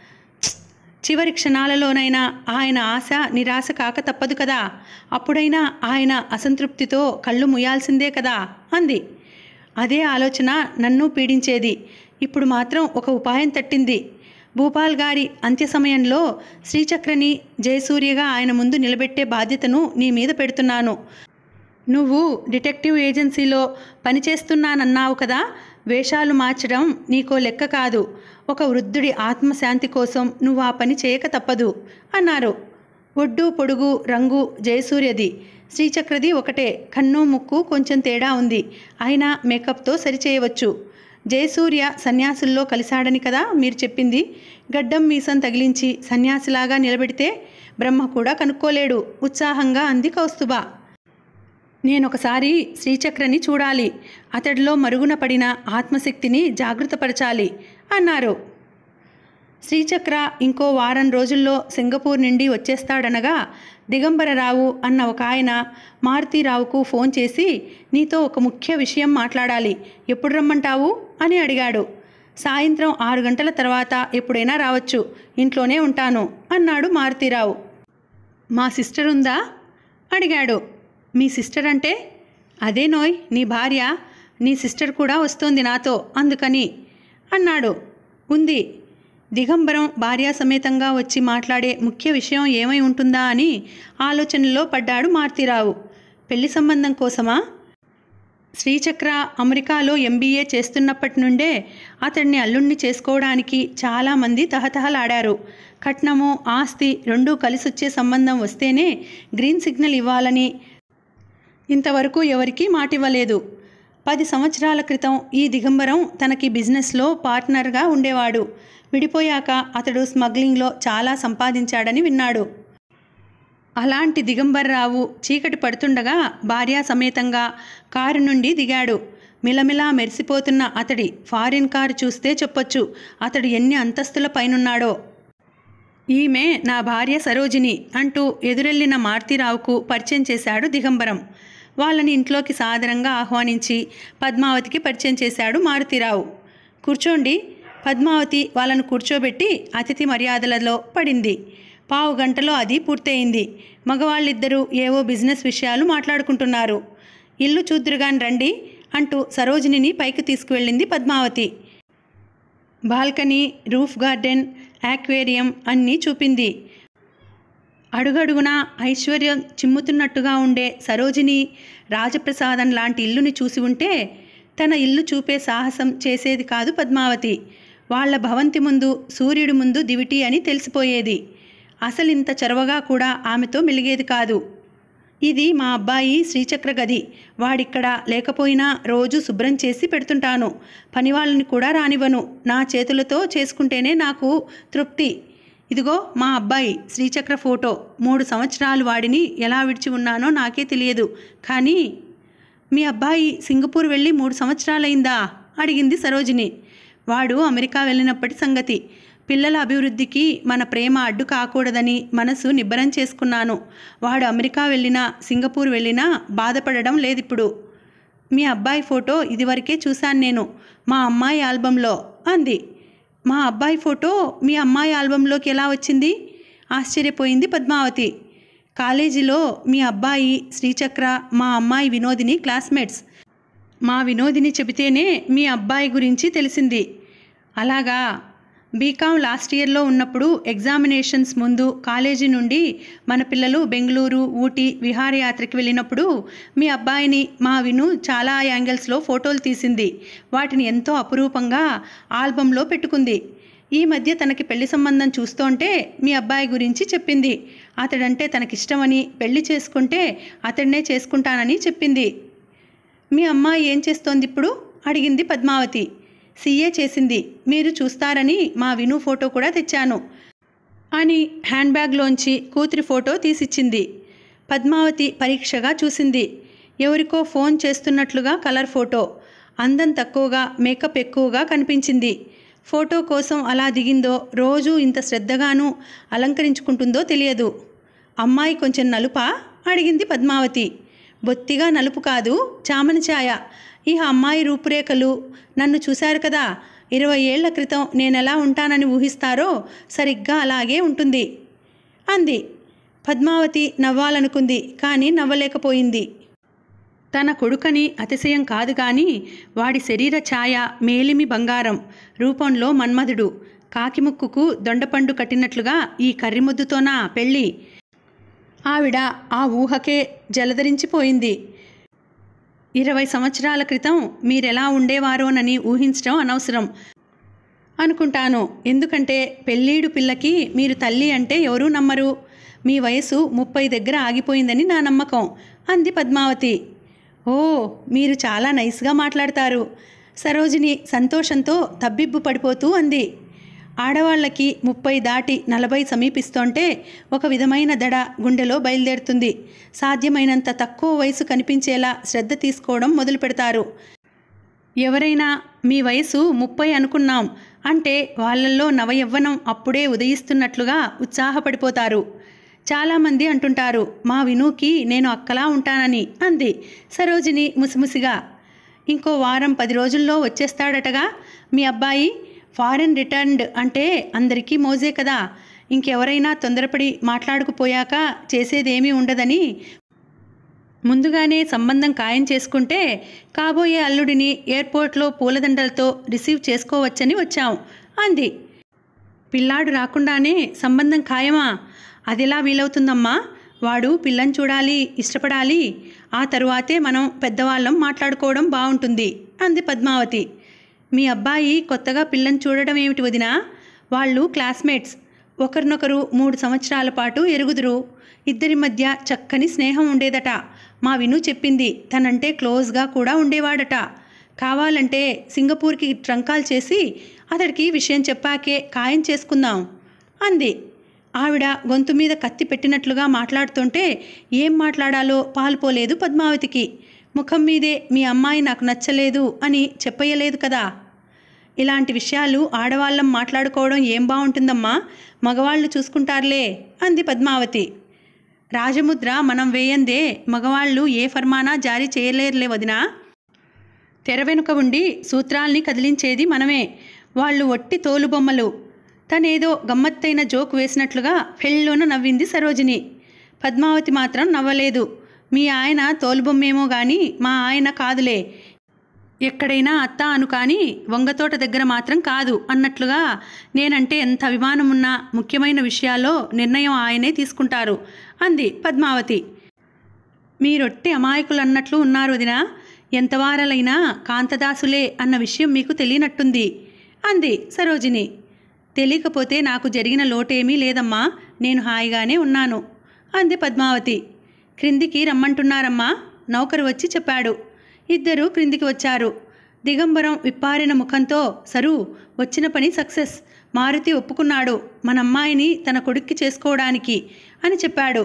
చివరి క్షణాలలోనైనా ఆయన ఆశ నిరాశ కాక తప్పదు కదా. అప్పుడైనా ఆయన అసంతృప్తితో కళ్ళు ముయ్యాల్సిందే కదా అంది. అదే ఆలోచన నన్ను పీడించేది. ఇప్పుడు మాత్రం ఒక ఉపాయం తట్టింది. భూపాల్ గారి అంత్య సమయంలో శ్రీచక్రని జయసూర్యగా ఆయన ముందు నిలబెట్టే బాధ్యతను నీ మీద పెడుతున్నాను. నువ్వు డిటెక్టివ్ ఏజెన్సీలో పనిచేస్తున్నానన్నావు కదా. వేషాలు మార్చడం నీకో లెక్క కాదు. ఒక వృద్ధుడి ఆత్మశాంతి కోసం నువ్వు ఆ పని చేయక తప్పదు అన్నారు. ఒడ్డు పొడుగు రంగు జయసూర్యది, శ్రీచక్రది ఒకటే. కన్ను ముక్కు కొంచెం తేడా ఉంది. అయినా మేకప్తో సరిచేయవచ్చు. జయసూర్య సన్యాసుల్లో కలిశాడని కదా మీరు చెప్పింది. గడ్డం మీసం తగిలించి సన్యాసిలాగా నిలబెడితే బ్రహ్మ కూడా కనుక్కోలేడు ఉత్సాహంగా అంది కౌస్తుభ. నేనొకసారి శ్రీచక్రని చూడాలి. అతడిలో మరుగున పడిన ఆత్మశక్తిని జాగృతపరచాలి అన్నారు. శ్రీచక్ర ఇంకో వారం రోజుల్లో సింగపూర్ నుండి వచ్చేస్తాడనగా దిగంబరరావు అన్న ఒక ఆయన మారుతీరావుకు ఫోన్ చేసి నీతో ఒక ముఖ్య విషయం మాట్లాడాలి, ఎప్పుడు రమ్మంటావు అని అడిగాడు. సాయంత్రం ఆరు గంటల తర్వాత ఎప్పుడైనా రావచ్చు, ఇంట్లోనే ఉంటాను అన్నాడు మారుతీరావు. మా సిస్టర్ ఉందా అడిగాడు. మీ సిస్టర్ అంటే? అదే నోయ్, నీ భార్య. నీ సిస్టర్ కూడా వస్తోంది నాతో, అందుకని అన్నాడు. ఉంది. దిగంబరం భార్యా సమేతంగా వచ్చి మాట్లాడే ముఖ్య విషయం ఏమై ఉంటుందా అని ఆలోచనలో పడ్డాడు మారుతీరావు. పెళ్లి సంబంధం కోసమా? శ్రీచక్ర అమెరికాలో ఎంబీఏ చేస్తున్నప్పటి నుండే అతడిని అల్లుణ్ణి చేసుకోవడానికి చాలామంది తహతహలాడారు. కట్నము ఆస్తి రెండూ కలిసొచ్చే సంబంధం వస్తేనే గ్రీన్ సిగ్నల్ ఇవ్వాలని ఇంతవరకు ఎవరికీ మాటివ్వలేదు. పది సంవత్సరాల క్రితం ఈ దిగంబరం తనకి బిజినెస్లో పార్ట్నర్గా ఉండేవాడు. విడిపోయాక అతడు స్మగ్లింగ్లో చాలా సంపాదించాడని విన్నాడు. అలాంటి దిగంబర్రావు చీకటి పడుతుండగా భార్యా సమేతంగా కారు నుండి దిగాడు. మిలమిలా మెరిసిపోతున్న అతడి ఫారిన్ కారు చూస్తే చెప్పొచ్చు అతడు ఎన్ని అంతస్తుల పైనున్నాడో. ఈమె నా భార్య సరోజిని అంటూ ఎదురెళ్లిన మారుతీరావుకు పరిచయం చేశాడు దిగంబరం. వాళ్ళని ఇంట్లోకి సాదరంగా ఆహ్వానించి పద్మావతికి పరిచయం చేశాడు మారుతీరావు. కూర్చోండి. పద్మావతి వాళ్ళను కూర్చోబెట్టి అతిథి మర్యాదలలో పడింది. పావు గంటలో అది పూర్తయింది. మగవాళ్ళిద్దరూ ఏవో బిజినెస్ విషయాలు మాట్లాడుకుంటున్నారు. ఇల్లు చూద్దురుగాని రండి అంటూ సరోజినిని పైకి తీసుకువెళ్ళింది Padmavathi. Balcony, roof garden, aquarium అన్నీ చూపింది. అడుగడుగునా ఐశ్వర్యం చిమ్ముతున్నట్టుగా ఉండే సరోజిని రాజప్రసాదం లాంటి ఇల్లుని చూసి ఉంటే తన ఇల్లు చూపే సాహసం చేసేది కాదు పద్మావతి. వాళ్ల భవంతి ముందు సూర్యుడి ముందు దివిటి అని తెలిసిపోయేది. అసలు ఇంత చొరవగా కూడా ఆమెతో మెలిగేది కాదు. ఇది మా అబ్బాయి శ్రీచక్ర గది. వాడిక్కడ లేకపోయినా రోజు శుభ్రం చేసి పెడుతుంటాను. పనివాళ్ళని కూడా రానివ్వను. నా చేతులతో చేసుకుంటేనే నాకు తృప్తి. ఇదిగో మా అబ్బాయి శ్రీచక్ర ఫోటో. మూడు సంవత్సరాలు వాడిని ఎలా విడిచి ఉన్నానో నాకే తెలియదు. కానీ మీ అబ్బాయి సింగపూర్ వెళ్ళి మూడు సంవత్సరాలైందా అడిగింది సరోజిని. వాడు అమెరికా వెళ్ళినప్పటి సంగతి. పిల్లల అభివృద్ధికి మన ప్రేమ అడ్డు కాకూడదని మనసు నిబ్బరం చేసుకున్నాను. వాడు అమెరికా వెళ్ళినా సింగపూర్ వెళ్ళినా బాధపడడం లేదిప్పుడు. మీ అబ్బాయి ఫోటో ఇదివరకే చూశాను నేను మా అమ్మాయి ఆల్బంలో అంది. మా అబ్బాయి ఫోటో మీ అమ్మాయి ఆల్బంలోకి ఎలా వచ్చింది? ఆశ్చర్యపోయింది పద్మావతి. కాలేజీలో మీ అబ్బాయి శ్రీచక్ర మా అమ్మాయి వినోదిని క్లాస్మేట్స్. మా వినోదిని చెబితేనే మీ అబ్బాయి గురించి తెలిసింది. అలాగా. బీకామ్ లాస్ట్ ఇయర్లో ఉన్నప్పుడు ఎగ్జామినేషన్స్ ముందు కాలేజీ నుండి మన పిల్లలు బెంగళూరు ఊటీ విహారయాత్రకి వెళ్ళినప్పుడు మీ అబ్బాయిని మా విను చాలా యాంగిల్స్లో ఫోటోలు తీసింది. వాటిని ఎంతో అపురూపంగా ఆల్బంలో పెట్టుకుంది. ఈ మధ్య తనకి పెళ్లి సంబంధం చూస్తుంటే మీ అబ్బాయి గురించి చెప్పింది. అతడంటే తనకిష్టమని, పెళ్లి చేసుకుంటే అతడినే చేసుకుంటానని చెప్పింది. మీ అమ్మాయి ఏం చేస్తోంది ఇప్పుడు అడిగింది పద్మావతి. సీఏ చేసింది. మీరు చూస్తారని మా విను ఫోటో కూడా తెచ్చాను అని హ్యాండ్ బ్యాగ్లోంచి కూతురి ఫోటో తీసిచ్చింది. పద్మావతి పరీక్షగా చూసింది. ఎవరికో ఫోన్ చేస్తున్నట్లుగా కలర్ ఫోటో. అందం తక్కువగా, మేకప్ ఎక్కువగా కనిపించింది. ఫోటో కోసం అలా దిగిందో, రోజు ఇంత శ్రద్ధగానూ అలంకరించుకుంటుందో తెలియదు. అమ్మాయి కొంచెం నలుపా అడిగింది పద్మావతి. బొత్తిగా నలుపు కాదు, చామన ఛాయ. ఈ అమ్మాయి రూపురేఖలు నన్ను చూశారు కదా. ఇరవై ఏళ్ల క్రితం నేనెలా ఉంటానని ఊహిస్తారో సరిగ్గా అలాగే ఉంటుంది అంది. పద్మావతి నవ్వాలనుకుంది, కానీ నవ్వలేకపోయింది. తన కొడుకని అతిశయం కాదు కానీ వాడి శరీర ఛాయ మేలిమి బంగారం, రూపంలో మన్మధుడు. కాకిముక్కుకు దొండపండు కట్టినట్లుగా ఈ కర్రిముద్దుతోనా పెళ్ళి? ఆవిడ ఆ ఊహకే జలధరించిపోయింది. ఇరవై సంవత్సరాల క్రితం మీరెలా ఉండేవారోనని ఊహించడం అనవసరం అనుకుంటాను. ఎందుకంటే పెళ్ళీడు పిల్లకి మీరు తల్లి అంటే ఎవరూ నమ్మరు. మీ వయసు ముప్పై దగ్గర ఆగిపోయిందని నా నమ్మకం అంది పద్మావతి. ఓ, మీరు చాలా నైస్గా మాట్లాడతారు సరోజిని సంతోషంతో తబ్బిబ్బు పడిపోతూ అంది. ఆడవాళ్ళకి ముప్పై దాటి నలభై సమీపిస్తుంటే ఒక విధమైన దడ గుండెలో బయలుదేరుతుంది. సాధ్యమైనంత తక్కువ వయసు కనిపించేలా శ్రద్ధ తీసుకోవడం మొదలు పెడతారు. ఎవరైనా మీ వయసు ముప్పై అనుకున్నాం అంటే వాళ్ళల్లో నవయవ్వనం అప్పుడే ఉదయిస్తున్నట్లుగా ఉత్సాహపడిపోతారు. చాలామంది అంటుంటారు మా వినూకి నేను అక్కలా ఉంటానని అంది సరోజిని ముసిముసిగా. ఇంకో వారం పది రోజుల్లో వచ్చేస్తాడటగా మీ అబ్బాయి. ఫారెన్ రిటర్న్డ్ అంటే అందరికీ మోజే కదా. ఇంకెవరైనా తొందరపడి మాట్లాడుకుపోయాక చేసేదేమీ ఉండదని ముందుగానే సంబంధం ఖాయం చేసుకుంటే కాబోయే అల్లుడిని ఎయిర్పోర్ట్లో పూలదండలతో రిసీవ్ చేసుకోవచ్చని వచ్చాం అంది. పిల్లాడు రాకుండానే సంబంధం ఖాయమా? అదెలా వీలవుతుందమ్మా? వాడు పిల్లని చూడాలి, ఇష్టపడాలి. ఆ తరువాతే మనం పెద్దవాళ్ళం మాట్లాడుకోవడం బాగుంటుంది అంది పద్మావతి. మీ అబ్బాయి కొత్తగా పిల్లని చూడడం ఏమిటి వదినా? వాళ్ళు క్లాస్మేట్స్. ఒకరినొకరు మూడు సంవత్సరాల పాటు ఎరుగుదురు. ఇద్దరి మధ్య చక్కని స్నేహం ఉండేదట. మా విను చెప్పింది. తనంటే క్లోజ్గా కూడా ఉండేవాడట. కావాలంటే సింగపూర్కి ట్రంకాల్ చేసి అతడికి విషయం చెప్పాకే ఖాయం చేసుకుందాం అంది. ఆవిడ గొంతు మీద కత్తి పెట్టినట్లుగా మాట్లాడుతుంటే ఏం మాట్లాడాలో పాలుపోలేదు పద్మావతికి. ముఖం మీదే మీ అమ్మాయి నాకు నచ్చలేదు అని చెప్పయ్యలేదు కదా. ఇలాంటి విషయాలు ఆడవాళ్ళం మాట్లాడుకోవడం ఏం బాగుంటుందమ్మా, మగవాళ్ళు చూసుకుంటారులే అంది పద్మావతి. రాజముద్ర మనం వేయందే మగవాళ్ళు ఏ ఫర్మానా జారీ చేయలేరులే వదినా. తెర వెనుక ఉండి సూత్రాల్ని కదిలించేది మనమే. వాళ్ళు ఒట్టి తోలుబొమ్మలు. తనేదో గమ్మత్తైన జోక్ వేసినట్లుగా ఫెళ్ళోన నవ్వింది సరోజిని. పద్మావతి మాత్రం నవ్వలేదు. మీ ఆయన తోలుబొమ్మేమో గాని మా ఆయన కాదులే. ఎక్కడైనా అత్త అను కానీ వంగతోట దగ్గర మాత్రం కాదు అన్నట్లుగా నేనంటే ఎంత అభిమానం ఉన్నా ముఖ్యమైన విషయాల్లో నిర్ణయం ఆయనే తీసుకుంటారు అంది పద్మావతి. మీరొట్టి అమాయకులన్నట్లు ఉన్నారు వదినా. ఎంతవారలైనా కాంతదాసులే అన్న విషయం మీకు తెలియనట్టుంది అంది సరోజిని. తెలియకపోతే నాకు జరిగిన లోటేమీ లేదమ్మా, నేను హాయిగానే ఉన్నాను అంది పద్మావతి. క్రిందికి రమ్మంటున్నారమ్మా, నౌకరు వచ్చి చెప్పాడు. ఇద్దరూ క్రిందికి వచ్చారు. దిగంబరం విప్పారిన ముఖంతో, సరు, వచ్చిన పని సక్సెస్, మారుతి ఒప్పుకున్నాడు మన అమ్మాయిని తన కొడుక్కి చేసుకోవడానికి అని చెప్పాడు.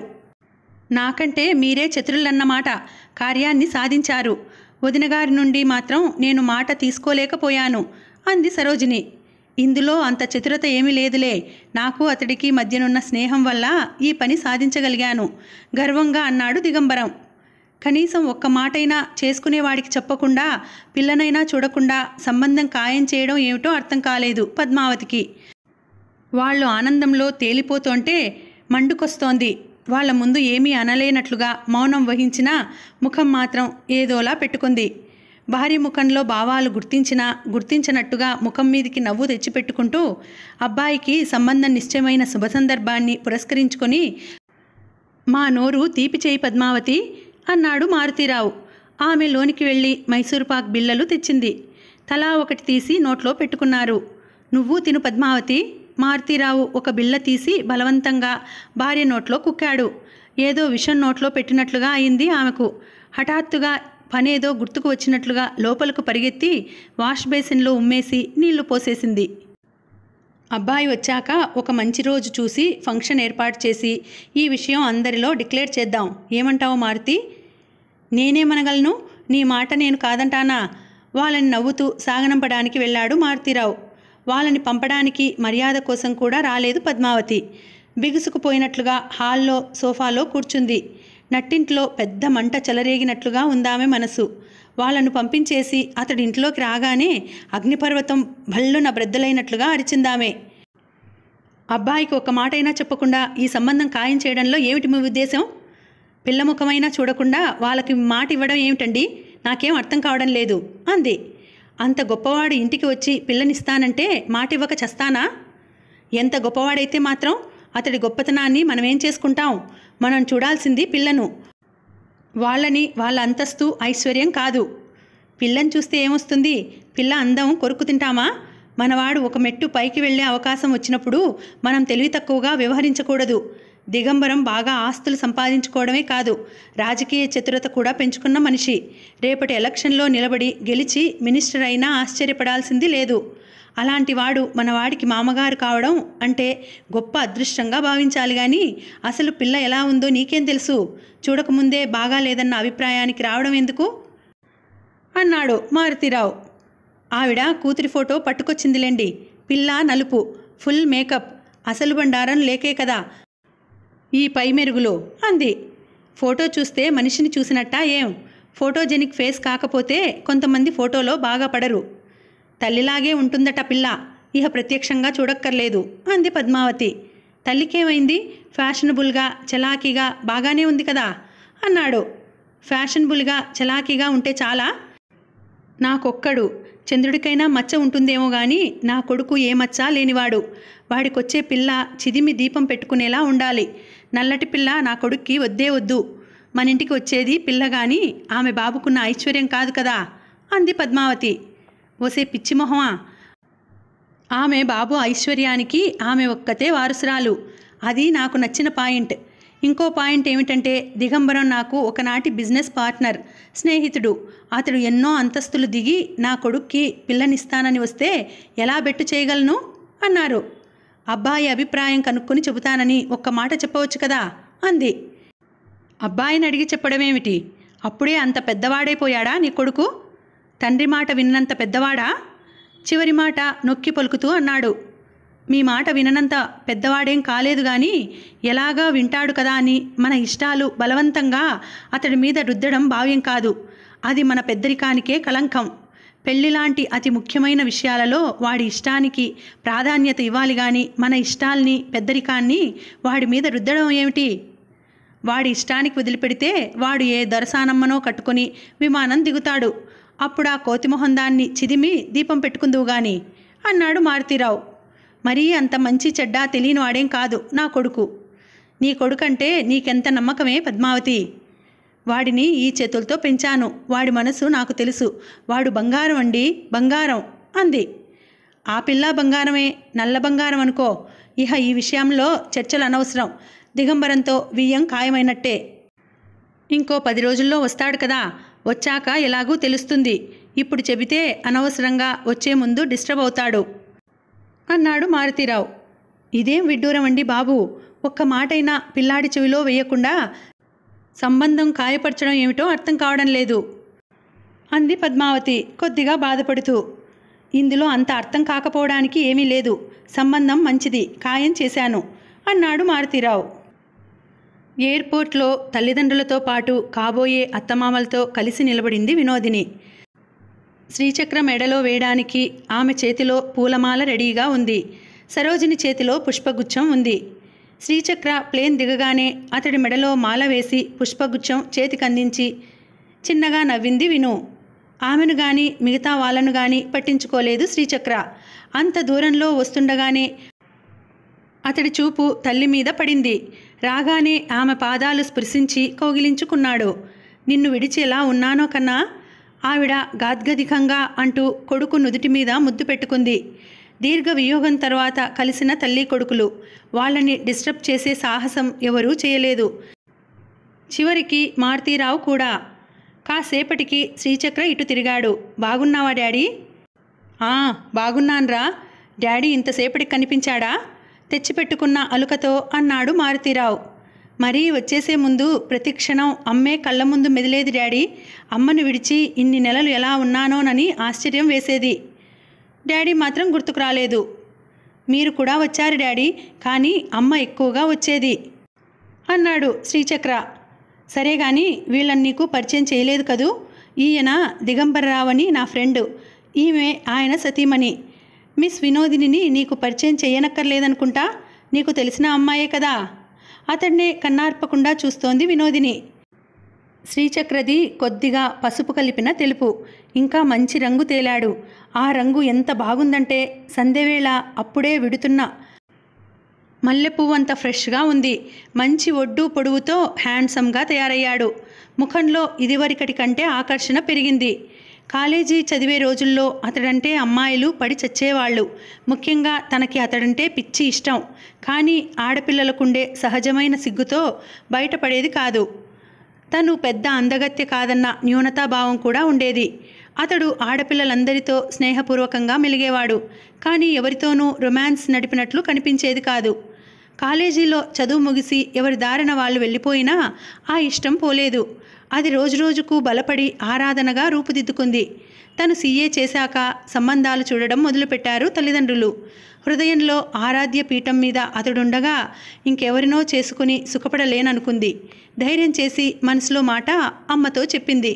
నాకంటే మీరే చతురులన్నమాట, కార్యాన్ని సాధించారు. వదినగారి నుండి మాత్రం నేను మాట తీసుకోలేకపోయాను అంది సరోజిని. ఇందులో అంత చతురత ఏమీ లేదులే, నాకు అతడికి మధ్యనున్న స్నేహం వల్ల ఈ పని సాధించగలిగాను గర్వంగా అన్నాడు దిగంబరం. కనీసం ఒక్క మాటైనా చేసుకునేవాడికి చెప్పకుండా, పిల్లనైనా చూడకుండా సంబంధం ఖాయం చేయడం ఏమిటో అర్థం కాలేదు పద్మావతికి. వాళ్ళు ఆనందంలో తేలిపోతుంటే మండుకొస్తోంది. వాళ్ళ ముందు ఏమీ అనలేనట్లుగా మౌనం వహించినా ముఖం మాత్రం ఏదోలా పెట్టుకుంది. భార్య ముఖంలో భావాలు గుర్తించినా గుర్తించినట్టుగా ముఖం మీదికి నవ్వు తెచ్చిపెట్టుకుంటూ అబ్బాయికి సంబంధం నిశ్చయమైన శుభ సందర్భాన్ని పురస్కరించుకొని, మా నోరు తీపి చేయి పద్మావతి అన్నాడు మారుతీరావు. ఆమె లోనికి వెళ్ళి మైసూరుపాక్ బిళ్ళలు తెచ్చింది. తలా ఒకటి తీసి నోట్లో పెట్టుకున్నారు. నువ్వు తిను పద్మావతి. మారుతీరావు ఒక బిళ్ళ తీసి బలవంతంగా భార్య నోట్లో కుక్కాడు. ఏదో విషం నోట్లో పెట్టినట్లుగా అయింది ఆమెకు. హఠాత్తుగా పనేదో గుర్తుకు వచ్చినట్లుగా లోపలకు పరిగెత్తి వాష్ బేసిన్లో ఉమ్మేసి నీళ్లు పోసేసింది. అబ్బాయి వచ్చాక ఒక మంచి రోజు చూసి ఫంక్షన్ ఏర్పాటు చేసి ఈ విషయం అందరిలో డిక్లేర్ చేద్దాం. ఏమంటావు మారుతి? నేనేమనగలను? నీ మాట నేను కాదంటానా? వాళ్ళని నవ్వుతూ సాగనంపడానికి వెళ్ళాడు మారుతీరావు. వాళ్ళని పంపడానికి మర్యాద కోసం కూడా రాలేదు పద్మావతి. బిగుసుకుపోయినట్లుగా హాల్లో సోఫాలో కూర్చుంది. నట్టింట్లో పెద్ద మంట చెలరేగినట్లుగా ఉందామె మనసు. వాళ్ళను పంపించేసి అతడి ఇంట్లోకి రాగానే అగ్నిపర్వతం భల్లున బ్రద్దలైనట్లుగా అరిచిందామె. అబ్బాయికి ఒక మాటైనా చెప్పకుండా ఈ సంబంధం ఖాయం చేయడంలో ఏమిటి మీ ఉద్దేశం? పిల్లముఖమైనా చూడకుండా వాళ్ళకి మాట ఇవ్వడం ఏమిటండి? నాకేం అర్థం కావడం లేదు అంది. అంత గొప్పవాడు ఇంటికి వచ్చి పిల్లనిస్తానంటే మాట ఇవ్వక చస్తానా? ఎంత గొప్పవాడైతే మాత్రం అతడి గొప్పతనాన్ని మనమేం చేసుకుంటాం? మనం చూడాల్సింది పిల్లను, వాళ్ళని, వాళ్ళ అంతస్తు ఐశ్వర్యం కాదు. పిల్లని చూస్తే ఏమొస్తుంది? పిల్ల అందం కొరుకు తింటామా? మనవాడు ఒక మెట్టు పైకి వెళ్ళే అవకాశం వచ్చినప్పుడు మనం తెలివి తక్కువగా వ్యవహరించకూడదు. దిగంబరం బాగా ఆస్తులు సంపాదించుకోవడమే కాదు, రాజకీయ చతురత కూడా పెంచుకున్న మనిషి. రేపటి ఎలక్షన్లో నిలబడి గెలిచి మినిస్టర్ అయినా ఆశ్చర్యపడాల్సింది లేదు. అలాంటి వాడు మనవాడికి మామగారు కావడం అంటే గొప్ప అదృష్టంగా భావించాలి. కానీ అసలు పిల్ల ఎలా ఉందో నీకేం తెలుసు? చూడకముందే బాగా లేదన్న అభిప్రాయానికి రావడం ఎందుకు అన్నాడు మారుతీరావు. ఆవిడ కూతురి ఫోటో పట్టుకొచ్చిందిలేండి. పిల్ల నలుపు, ఫుల్ మేకప్, అసలు బండారం లేకే కదా ఈ పై మెరుగులో అంది. ఫోటో చూస్తే మనిషిని చూసినట్టా ఏం? ఫోటోజెనిక్ ఫేస్ కాకపోతే కొంతమంది ఫోటోలో బాగా పడరు. తల్లిలాగే ఉంటుందట పిల్ల, ఇహ ప్రత్యక్షంగా చూడక్కర్లేదు అంది పద్మావతి. తల్లికేమైంది? ఫ్యాషనబుల్గా చలాకీగా బాగానే ఉంది కదా అన్నాడు. ఫ్యాషనబుల్గా చలాకీగా ఉంటే చాలా? నాకొక్కడు చంద్రుడికైనా మచ్చ ఉంటుందేమో కానీ నా కొడుకు ఏ మచ్చ లేనివాడు. వాడికొచ్చే పిల్ల చిదిమి దీపం పెట్టుకునేలా ఉండాలి. నల్లటి పిల్ల నా కొడుక్కి వద్దే వద్దు. మన ఇంటికి వచ్చేది పిల్ల కానీ ఆమె బాబుకున్న ఐశ్వర్యం కాదు కదా అంది పద్మావతి. ఓసే పిచ్చిమొహమా, ఆమె బాబు ఐశ్వర్యానికి ఆమె ఒక్కతే వారసురాలు. అది నాకు నచ్చిన పాయింట్. ఇంకో పాయింట్ ఏమిటంటే దిగంబరం నాకు ఒకనాటి బిజినెస్ పార్ట్నర్, స్నేహితుడు. అతడు ఎన్నో అంతస్తులు దిగి నా కొడుక్కి పిల్లనిస్తానని వస్తే ఎలా బెట్టు చేయగలను అన్నారు. అబ్బాయి అభిప్రాయం కనుక్కొని చెబుతానని ఒక్క మాట చెప్పవచ్చు కదా అంది. అబ్బాయిని అడిగి చెప్పడమేమిటి? అప్పుడే అంత పెద్దవాడైపోయాడా నీ కొడుకు? తండ్రి మాట విన్నంత పెద్దవాడా? చివరి మాట నొక్కి పలుకుతూ అన్నాడు. మీ మాట విననంత పెద్దవాడేం కాలేదు కానీ ఎలాగా వింటాడు కదా అని మన ఇష్టాలు బలవంతంగా అతడి మీద రుద్దడం భావ్యం కాదు. అది మన పెద్దరికానికే కళంకం. పెళ్లిలాంటి అతి ముఖ్యమైన విషయాలలో వాడి ఇష్టానికి ప్రాధాన్యత ఇవ్వాలి కానీ మన ఇష్టాల్ని, పెద్దరికాన్ని వాడి మీద రుద్దడం ఏమిటి? వాడి ఇష్టానికి వదిలిపెడితే వాడు ఏ దొరసానమ్మనో కట్టుకొని విమానం దిగుతాడు. అప్పుడు ఆ కోతిమొహం దాన్ని చిదిమి దీపం పెట్టుకుందువు గాని అన్నాడు మారుతీరావు. మరీ అంత మంచి చెడ్డ తెలియని వాడేం కాదు నా కొడుకు. నీ కొడుకంటే నీకెంత నమ్మకమే పద్మావతి. వాడిని ఈ చేతులతో పెంచాను. వాడి మనసు నాకు తెలుసు. వాడు బంగారం అండి, బంగారం అంది. ఆ పిల్ల బంగారమే, నల్ల బంగారం అనుకో. ఇహ ఈ విషయంలో చర్చలు అనవసరం. దిగంబరంతో వియ్యం ఖాయమైనట్టే. ఇంకో పది రోజుల్లో వస్తాడు కదా, వచ్చాక ఎలాగూ తెలుస్తుంది. ఇప్పుడు చెబితే అనవసరంగా వచ్చే ముందు డిస్టర్బ్ అవుతాడు అన్నాడు మారుతీరావు. ఇదేం విడ్డూరం అండి బాబు, ఒక్క మాటైనా పిల్లాడి చెవిలో వేయకుండా సంబంధం ఖాయపరచడం ఏమిటో అర్థం కావడం లేదు అంది పద్మావతి కొద్దిగా బాధపడుతూ. ఇందులో అంత అర్థం కాకపోవడానికి ఏమీ లేదు. సంబంధం మంచిది, ఖాయం చేశాను అన్నాడు మారుతీరావు. ఎయిర్పోర్ట్లో తల్లిదండ్రులతో పాటు కాబోయే అత్తమామలతో కలిసి నిలబడింది వినోదిని. శ్రీచక్రం మెడలో వేయడానికి ఆమె చేతిలో పూలమాల రెడీగా ఉంది. సరోజిని చేతిలో పుష్పగుచ్చం ఉంది. శ్రీచక్ర ప్లేన్ దిగగానే అతడి మెడలో మాల వేసి పుష్పగుచ్చం చేతికందించి చిన్నగా నవ్వింది విను. ఆమెను గాని మిగతా వాళ్ళను గాని పట్టించుకోలేదు శ్రీచక్ర. అంత దూరంలో వస్తుండగానే అతడి చూపు తల్లి మీద పడింది. రాగానే ఆమె పాదాలు స్పృశించి కౌగిలించుకున్నాడు. నిన్ను విడిచి ఎలా ఉన్నానో కన్నా ఆవిడ గాద్గదికంగా అంటూ కొడుకు నుదుటి మీద ముద్దు పెట్టుకుంది. దీర్ఘ వియోగం తర్వాత కలిసిన తల్లి కొడుకులు. వాళ్ళని డిస్టర్బ్ చేసే సాహసం ఎవరూ చేయలేదు. చివరికి మారుతీరావు కూడా. కాసేపటికి శ్రీచక్ర ఇటు తిరిగాడు. బాగున్నావా డాడీ? ఆ బాగున్నాన్రా. డాడీ ఇంతసేపటికి కనిపించాడా? తెచ్చిపెట్టుకున్న అలుకతో అన్నాడు మారుతీరావు. మరీ వచ్చేసే ముందు ప్రతిక్షణం అమ్మే కళ్ళ ముందు మెదిలేది డాడీ. అమ్మను విడిచి ఇన్ని నెలలు ఎలా ఉన్నానోనని ఆశ్చర్యం వేసేది. డాడీ మాత్రం గుర్తుకు రాలేదు. మీరు కూడా వచ్చారు డాడీ, కానీ అమ్మ ఎక్కువగా వచ్చేది అన్నాడు శ్రీచక్ర. సరే గాని వీళ్ళని నీకు పరిచయం చేయలేదు కదూ. ఈయన దిగంబరరావని నా ఫ్రెండ్, ఈమె ఆయన సతీమణి. మిస్ వినోదిని నీకు పరిచయం చేయనక్కర్లేదనుకుంటా. నీకు తెలిసిన అమ్మాయే కదా. అతడినే కన్నార్పకుండా చూస్తోంది వినోదిని. శ్రీచక్రది కొద్దిగా పసుపు కలిపిన తెలుపు, ఇంకా మంచి రంగు తేలాడు. ఆ రంగు ఎంత బాగుందంటే సంధ్యవేళ అప్పుడే విడుతున్న మల్లెపువ్వంత ఫ్రెష్గా ఉంది. మంచి ఒడ్డు పొడవుతో హ్యాండ్సమ్గా తయారయ్యాడు. ముఖంలో ఇదివరకటి కంటే ఆకర్షణ పెరిగింది. కాలేజీ చదివే రోజుల్లో అతడంటే అమ్మాయిలు పడి చచ్చేవాళ్ళు. ముఖ్యంగా తనకి అతడంటే పిచ్చి ఇష్టం. కానీ ఆడపిల్లలకుండే సహజమైన సిగ్గుతో బయటపడేది కాదు. తను పెద్ద అందగత్య కాదన్న న్యూనతాభావం కూడా ఉండేది. అతడు ఆడపిల్లలందరితో స్నేహపూర్వకంగా మెలిగేవాడు. కానీ ఎవరితోనూ రొమాన్స్ నడిపినట్లు కనిపించేది కాదు. కాలేజీలో చదువు ముగిసి ఎవరి దారిన వాళ్ళు వెళ్ళిపోయినా ఆ ఇష్టం పోలేదు. అది రోజురోజుకు బలపడి ఆరాధనగా రూపుదిద్దుకుంది. తను సీఏ చేశాక సంబంధాలు చూడడం మొదలుపెట్టారు తల్లిదండ్రులు. హృదయంలో ఆరాధ్య పీఠం మీద అతడుండగా ఇంకెవరినో చేసుకుని సుఖపడలేననుకుంది. ధైర్యం చేసి మనసులో మాట అమ్మతో చెప్పింది.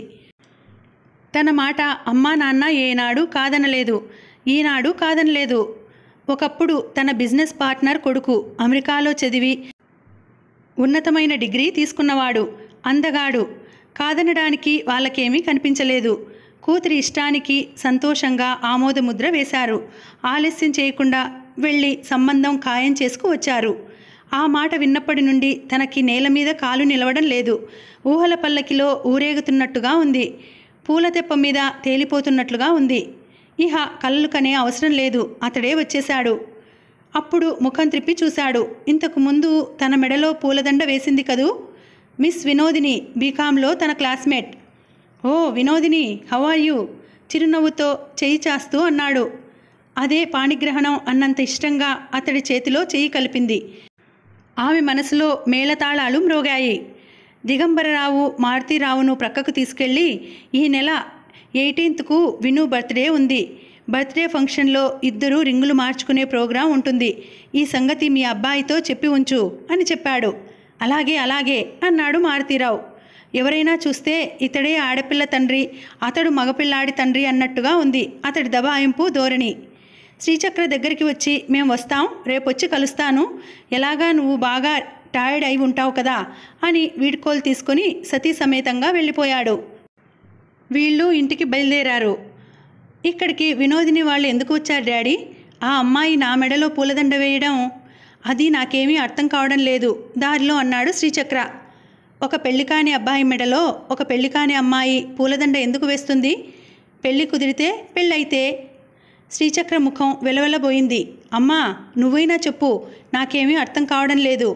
తన మాట అమ్మా నాన్న ఏనాడు కాదనలేదు, ఈనాడు కాదనలేదు. ఒకప్పుడు తన బిజినెస్ పార్ట్నర్ కొడుకు అమెరికాలో చదివి ఉన్నతమైన డిగ్రీ తీసుకున్నవాడు, అందగాడు. కాదనడానికి వాళ్ళకేమీ కనిపించలేదు. కూతురి ఇష్టానికి సంతోషంగా ఆమోదముద్ర వేశారు. ఆలస్యం చేయకుండా వెళ్ళి సంబంధం ఖాయం చేసుకు వచ్చారు. ఆ మాట విన్నప్పటి నుండి తనకి నేల మీద కాలు నిలవడం లేదు. ఊహల పల్లకిలో ఊరేగుతున్నట్టుగా ఉంది. పూల తెప్ప మీద తేలిపోతున్నట్లుగా ఉంది. ఇహ కళ్ళు కనే అవసరం లేదు, అతడే వచ్చేశాడు. అప్పుడు ముఖం త్రిప్పి చూశాడు. ఇంతకు ముందు తన మెడలో పూలదండ వేసింది కదూ, మిస్ వినోదిని, బీకాంలో తన classmate. Oh Vinodini, how are you? చిరునవ్వుతో చెయ్యి చాస్తూ అన్నాడు. అదే పాణిగ్రహణం అన్నంత ఇష్టంగా అతడి చేతిలో చెయ్యి కలిపింది. ఆమె మనసులో మేళతాళాలు మ్రోగాయి. దిగంబరరావు మారుతీరావును ప్రక్కకు తీసుకెళ్ళి, ఈ నెల ఎయిటీన్త్కు విను బర్త్డే ఉంది. బర్త్డే ఫంక్షన్లో ఇద్దరూ రింగులు మార్చుకునే ప్రోగ్రాం ఉంటుంది. ఈ సంగతి మీ అబ్బాయితో చెప్పి ఉంచు అని చెప్పాడు. అలాగే అలాగే అన్నాడు మారుతీరావు. ఎవరైనా చూస్తే ఇతడే ఆడపిల్ల తండ్రి, అతడు మగపిల్లాడి తండ్రి అన్నట్టుగా ఉంది అతడి దబాయింపు ధోరణి. శ్రీచక్ర దగ్గరికి వచ్చి, మేం వస్తాం, రేపొచ్చి కలుస్తాను, ఎలాగా నువ్వు బాగా టైర్డ్ అయి ఉంటావు కదా అని వీడ్కోలు తీసుకొని సతీ సమేతంగా వెళ్ళిపోయాడు. వీళ్ళు ఇంటికి బయలుదేరారు. ఇక్కడికి వినోదిని వాళ్ళు ఎందుకు వచ్చారు డాడీ? ఆ అమ్మాయి నా మెడలో పూలదండ వేయడం అది నాకేమీ అర్థం కావడం లేదు దారిలో అన్నాడు శ్రీచక్ర. ఒక పెళ్లి కాని అబ్బాయి మెడలో ఒక పెళ్లి కాని అమ్మాయి పూలదండ ఎందుకు వేస్తుంది? పెళ్లి కుదిరితే పెళ్ళైతే. శ్రీచక్ర ముఖం వెలవెలబోయింది. అమ్మా, నువ్వైనా చెప్పు, నాకేమీ అర్థం కావడం లేదు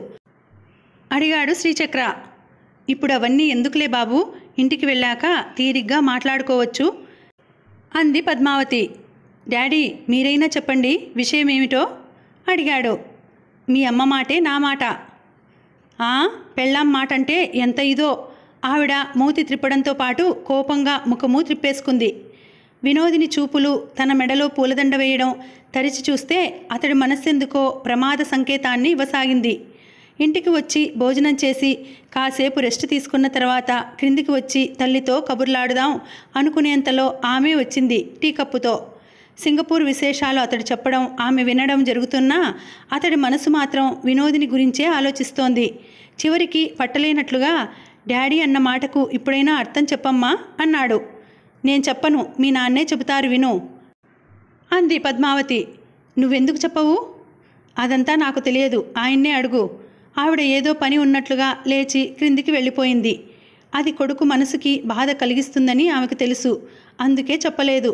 అడిగాడు శ్రీచక్ర. ఇప్పుడు అవన్నీ ఎందుకులే బాబు, ఇంటికి వెళ్ళాక తీరిగ్గా మాట్లాడుకోవచ్చు అంది పద్మావతి. డాడీ, మీరైనా చెప్పండి, విషయం ఏమిటో అడిగాడు. మీ అమ్మ మాటే నా మాట. ఆ పెళ్ళాం మాట అంటే ఎంత ఇదో. ఆవిడ మూతి త్రిప్పడంతో పాటు కోపంగా ముఖము త్రిప్పేసుకుంది. వినోదిని చూపులు తన మెడలో పూలదండ వేయడం తరిచి చూస్తే అతడి మనస్సెందుకో ప్రమాద సంకేతాన్ని ఇవ్వసాగింది. ఇంటికి వచ్చి భోజనం చేసి కాసేపు రెస్ట్ తీసుకున్న తర్వాత క్రిందికి వచ్చి తల్లితో కబుర్లాడుదాం అనుకునేంతలో ఆమె వచ్చింది టీ కప్పుతో. సింగపూర్ విశేషాలు అతడు చెప్పడం ఆమె వినడం జరుగుతున్నా అతడి మనసు మాత్రం వినోదిని గురించే ఆలోచిస్తోంది. చివరికి పట్టలేనట్లుగా డాడీ అన్న మాటకు ఇప్పుడైనా అర్థం చెప్పమ్మా అన్నాడు. నేను చెప్పను, మీ నాన్నే చెబుతారు విను అంది పద్మావతి. నువ్వెందుకు చెప్పవు? అదంతా నాకు తెలియదు, ఆయన్నే అడుగు. ఆవిడ ఏదో పని ఉన్నట్లుగా లేచి క్రిందికి వెళ్ళిపోయింది. అది కొడుకు మనసుకి బాధ కలిగిస్తుందని ఆమెకు తెలుసు, అందుకే చెప్పలేదు.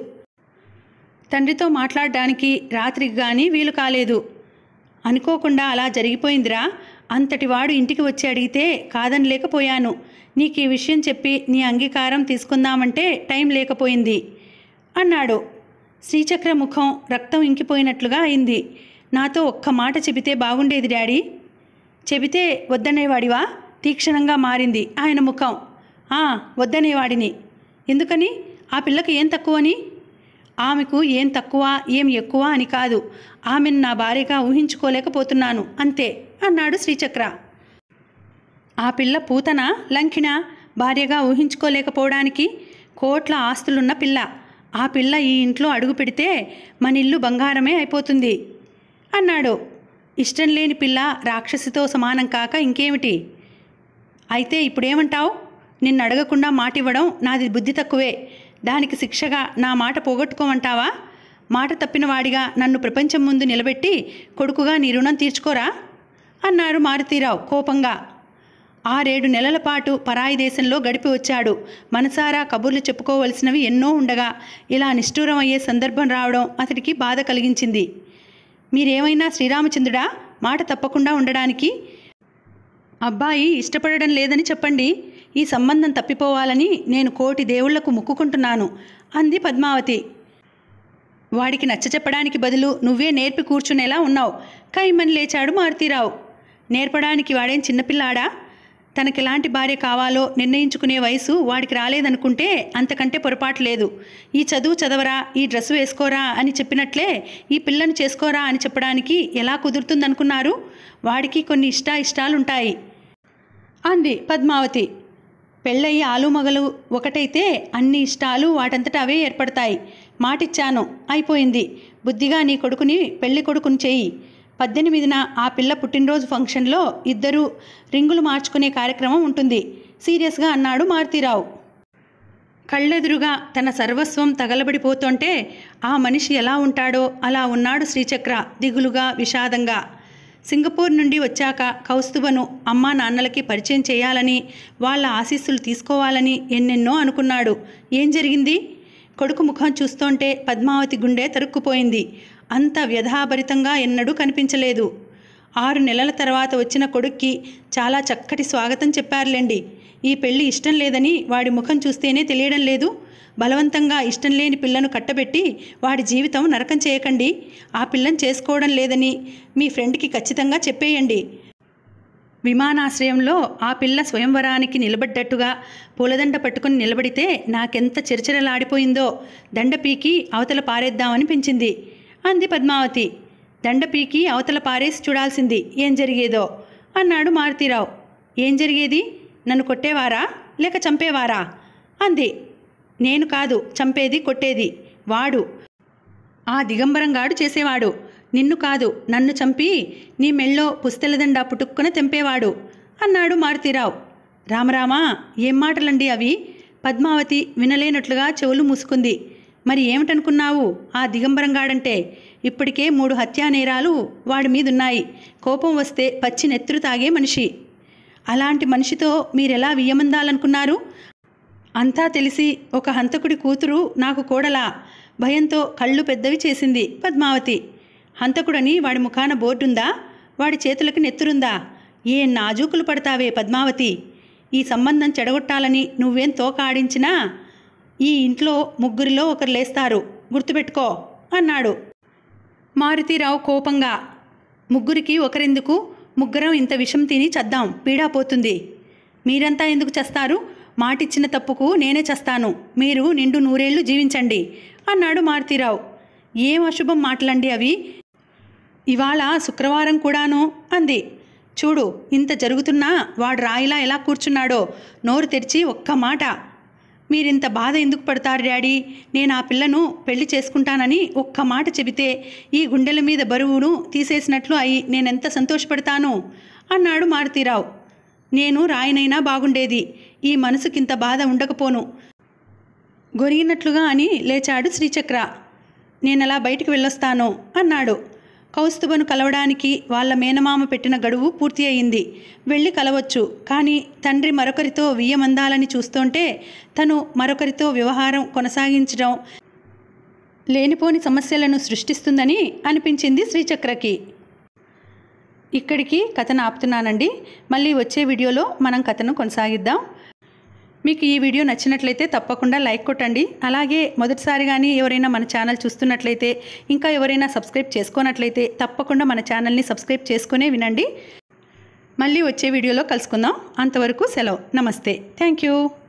తండ్రితో మాట్లాడడానికి రాత్రికి కానీ వీలు కాలేదు. అనుకోకుండా అలా జరిగిపోయిందిరా. అంతటి వాడు ఇంటికి వచ్చి అడిగితే కాదనలేకపోయాను. నీకు ఈ విషయం చెప్పి నీ అంగీకారం తీసుకుందామంటే టైం లేకపోయింది అన్నాడు. శ్రీచక్ర ముఖం రక్తం ఇంకిపోయినట్లుగా అయింది. నాతో ఒక్క మాట చెబితే బాగుండేది డాడీ. చెబితే వద్దనేవాడివా? తీక్షణంగా మారింది ఆయన ముఖం. ఆ వద్దనేవాడిని. ఎందుకని? ఆ పిల్లకి ఏం తక్కువని? ఆమెకు ఏం తక్కువ ఏం ఎక్కువ అని కాదు, ఆమెను నా భార్యగా ఊహించుకోలేకపోతున్నాను అంతే అన్నాడు శ్రీచక్ర. ఆ పిల్ల పూతన లంకిన భార్యగా ఊహించుకోలేకపోవడానికి? కోట్ల ఆస్తులున్న పిల్ల. ఆ పిల్ల ఈ ఇంట్లో అడుగు పెడితే మన ఇల్లు బంగారమే అయిపోతుంది అన్నాడు. ఇష్టం లేని పిల్ల రాక్షసితో సమానం కాక ఇంకేమిటి? అయితే ఇప్పుడేమంటావు? నిన్ను అడగకుండా మాటివ్వడం నాది బుద్ధి తక్కువే. దానికి శిక్షగా నా మాట పోగొట్టుకోమంటావా? మాట తప్పిన వాడిగా నన్ను ప్రపంచం ముందు నిలబెట్టి కొడుకుగా నీ రుణం తీర్చుకోరా అన్నారు మారుతీరావు కోపంగా. ఆరేడు నెలల పాటు పరాయి దేశంలో గడిపి వచ్చాడు. మనసారా కబుర్లు చెప్పుకోవలసినవి ఎన్నో ఉండగా ఇలా నిష్ఠూరం అయ్యే సందర్భం రావడం అతడికి బాధ కలిగించింది. మీరేమైనా శ్రీరామచంద్రుడా మాట తప్పకుండా ఉండడానికి? అబ్బాయి ఇష్టపడడం లేదని చెప్పండి. ఈ సంబంధం తప్పిపోవాలని నేను కోటి దేవుళ్లకు మొక్కుకుంటున్నాను అంది పద్మావతి. వాడికి నచ్చ చెప్పడానికి బదులు నువ్వే నేర్పి కూర్చునేలా ఉన్నావు. కైమని లేచాడు మారుతీరావు. నేర్పడానికి వాడేం చిన్నపిల్లాడా? తనకెలాంటి భార్య కావాలో నిర్ణయించుకునే వయసు వాడికి రాలేదనుకుంటే అంతకంటే పొరపాటు లేదు. ఈ చదువు చదవరా, ఈ డ్రెస్సు వేసుకోరా అని చెప్పినట్లే ఈ పిల్లను చేసుకోరా అని చెప్పడానికి ఎలా కుదురుతుందనుకున్నారు? వాడికి కొన్ని ఇష్ట ఇష్టాలుంటాయి అంది పద్మావతి. పెళ్ళయి ఆలుమగలు ఒకటైతే అన్ని ఇష్టాలు వాటంతట అవే ఏర్పడతాయి. మాటిచ్చాను, అయిపోయింది. బుద్ధిగా నీ కొడుకుని పెళ్లి కొడుకుని చెయ్యి. పద్దెనిమిదిన ఆ పిల్ల పుట్టినరోజు ఫంక్షన్లో ఇద్దరూ రింగులు మార్చుకునే కార్యక్రమం ఉంటుంది సీరియస్గా అన్నాడు మారుతీరావు. కళ్ళెదురుగా తన సర్వస్వం తగలబడిపోతుంటే ఆ మనిషి ఎలా ఉంటాడో అలా ఉన్నాడు శ్రీచక్ర దిగులుగా విషాదంగా. సింగపూర్ నుండి వచ్చాక కౌస్తుభను అమ్మా నాన్నలకి పరిచయం చేయాలని వాళ్ళ ఆశీస్సులు తీసుకోవాలని ఎన్నెన్నో అనుకున్నాడు. ఏం జరిగింది? కొడుకు ముఖం చూస్తుంటే పద్మావతి గుండె తరుక్కుపోయింది. అంత వ్యధాభరితంగా ఎన్నడూ కనిపించలేదు. ఆరు నెలల తర్వాత వచ్చిన కొడుక్కి చాలా చక్కటి స్వాగతం చెప్పారులేండి. ఈ పెళ్లి ఇష్టం లేదని వాడి ముఖం చూస్తేనే తెలియడం లేదు. బలవంతంగా ఇష్టం లేని పిల్లను కట్టబెట్టి వాడి జీవితం నరకం చేయకండి. ఆ పిల్లని చేసుకోవడం లేదని మీ ఫ్రెండ్కి ఖచ్చితంగా చెప్పేయండి. విమానాశ్రయంలో ఆ పిల్ల స్వయంవరానికి నిలబడ్డట్టుగా పూలదండ పట్టుకుని నిలబడితే నాకెంత చిరచిరలాడిపోయిందో. దండ పీకి అవతల పారేద్దామనిపించింది అంది పద్మావతి. దండ పీకి అవతల పారేసి చూడాల్సింది ఏం జరిగేదో అన్నాడు మారుతీరావు. ఏం జరిగేది? నన్ను కొట్టేవారా లేక చంపేవారా అంది. నేను కాదు చంపేది కొట్టేది, వాడు. ఆ దిగంబరంగాడు చేసేవాడు. నిన్ను కాదు నన్ను చంపి నీ మెళ్ళో పుస్తెలదండ పుట్టుక్కున తెంపేవాడు అన్నాడు మారుతీరావు. రామరామా, ఏం మాటలండి అవి? పద్మావతి వినలేనట్లుగా చెవులు మూసుకుంది. మరి ఏమిటనుకున్నావు ఆ దిగంబరంగాడంటే? ఇప్పటికే మూడు హత్యా నేరాలు వాడి మీదున్నాయి. కోపం వస్తే పచ్చి నెత్తురు తాగే మనిషి. అలాంటి మనిషితో మీరెలా వియ్యమందాలనుకున్నారు? అంతా తెలిసి ఒక హంతకుడి కూతురు నాకు కోడలా? భయంతో కళ్ళు పెద్దవి చేసింది పద్మావతి. హంతకుడని వాడి ముఖాన బోర్డుందా? వాడి చేతులకి నెత్తురుందా? ఏ నాజూకులు పడతావే పద్మావతి! ఈ సంబంధం చెడగొట్టాలని నువ్వేం తోక ఆడించినా ఈ ఇంట్లో ముగ్గురిలో ఒకరు లేస్తారు, గుర్తుపెట్టుకో అన్నాడు మారుతీరావు కోపంగా. ముగ్గురికి ఒకరెందుకు? ముగ్గురం ఇంత విషం తిని చద్దాం, పీడా పోతుంది. మీరంతా ఎందుకు చస్తారు? మాటిచ్చిన తప్పుకు నేనే చస్తాను. మీరు నిండు నూరేళ్లు జీవించండి అన్నాడు మారుతీరావు. ఏం అశుభం మాటలండి అవి? ఇవాళ శుక్రవారం కూడాను అంది. చూడు, ఇంత జరుగుతున్నా వాడు రాయిలా ఎలా కూర్చున్నాడో. నోరు తెరిచి ఒక్క మాట. మీరింత బాధ ఎందుకు పడతారు డాడీ? నేను ఆ పిల్లను పెళ్లి చేసుకుంటానని ఒక్క మాట చెబితే ఈ గుండెల మీద బరువును తీసేసినట్లు అయి నేనెంత సంతోషపడతాను అన్నాడు మారుతీరావు. నేను రాయినైనా బాగుండేది, ఈ మనసుకింత బాధ ఉండకపోను గొరిగినట్లుగా అని లేచాడు శ్రీచక్ర. నేనలా బయటికి వెళ్ళొస్తాను అన్నాడు. కౌస్తుభను కలవడానికి వాళ్ళ మేనమామ పెట్టిన గడువు పూర్తి అయింది. వెళ్ళి కలవచ్చు, కానీ తండ్రి మరొకరితో వియ్యమందాలని చూస్తుంటే తను మరొకరితో వ్యవహారం కొనసాగించడం లేనిపోని సమస్యలను సృష్టిస్తుందని అనిపించింది శ్రీచక్రకి. ఇక్కడికి కథను ఆపుతున్నానండి. మళ్ళీ వచ్చే వీడియోలో మనం కథను కొనసాగిద్దాం. మీకు ఈ వీడియో నచ్చినట్లయితే తప్పకుండా లైక్ కొట్టండి. అలాగే మొదటిసారి కానీ ఎవరైనా మన ఛానల్ చూస్తున్నట్లయితే, ఇంకా ఎవరైనా సబ్స్క్రైబ్ చేసుకోనట్లయితే తప్పకుండా మన ఛానల్ని సబ్స్క్రైబ్ చేసుకునే వినండి. మళ్ళీ వచ్చే వీడియోలో కలుసుకుందాం. అంతవరకు సెలవు. నమస్తే. Thank you.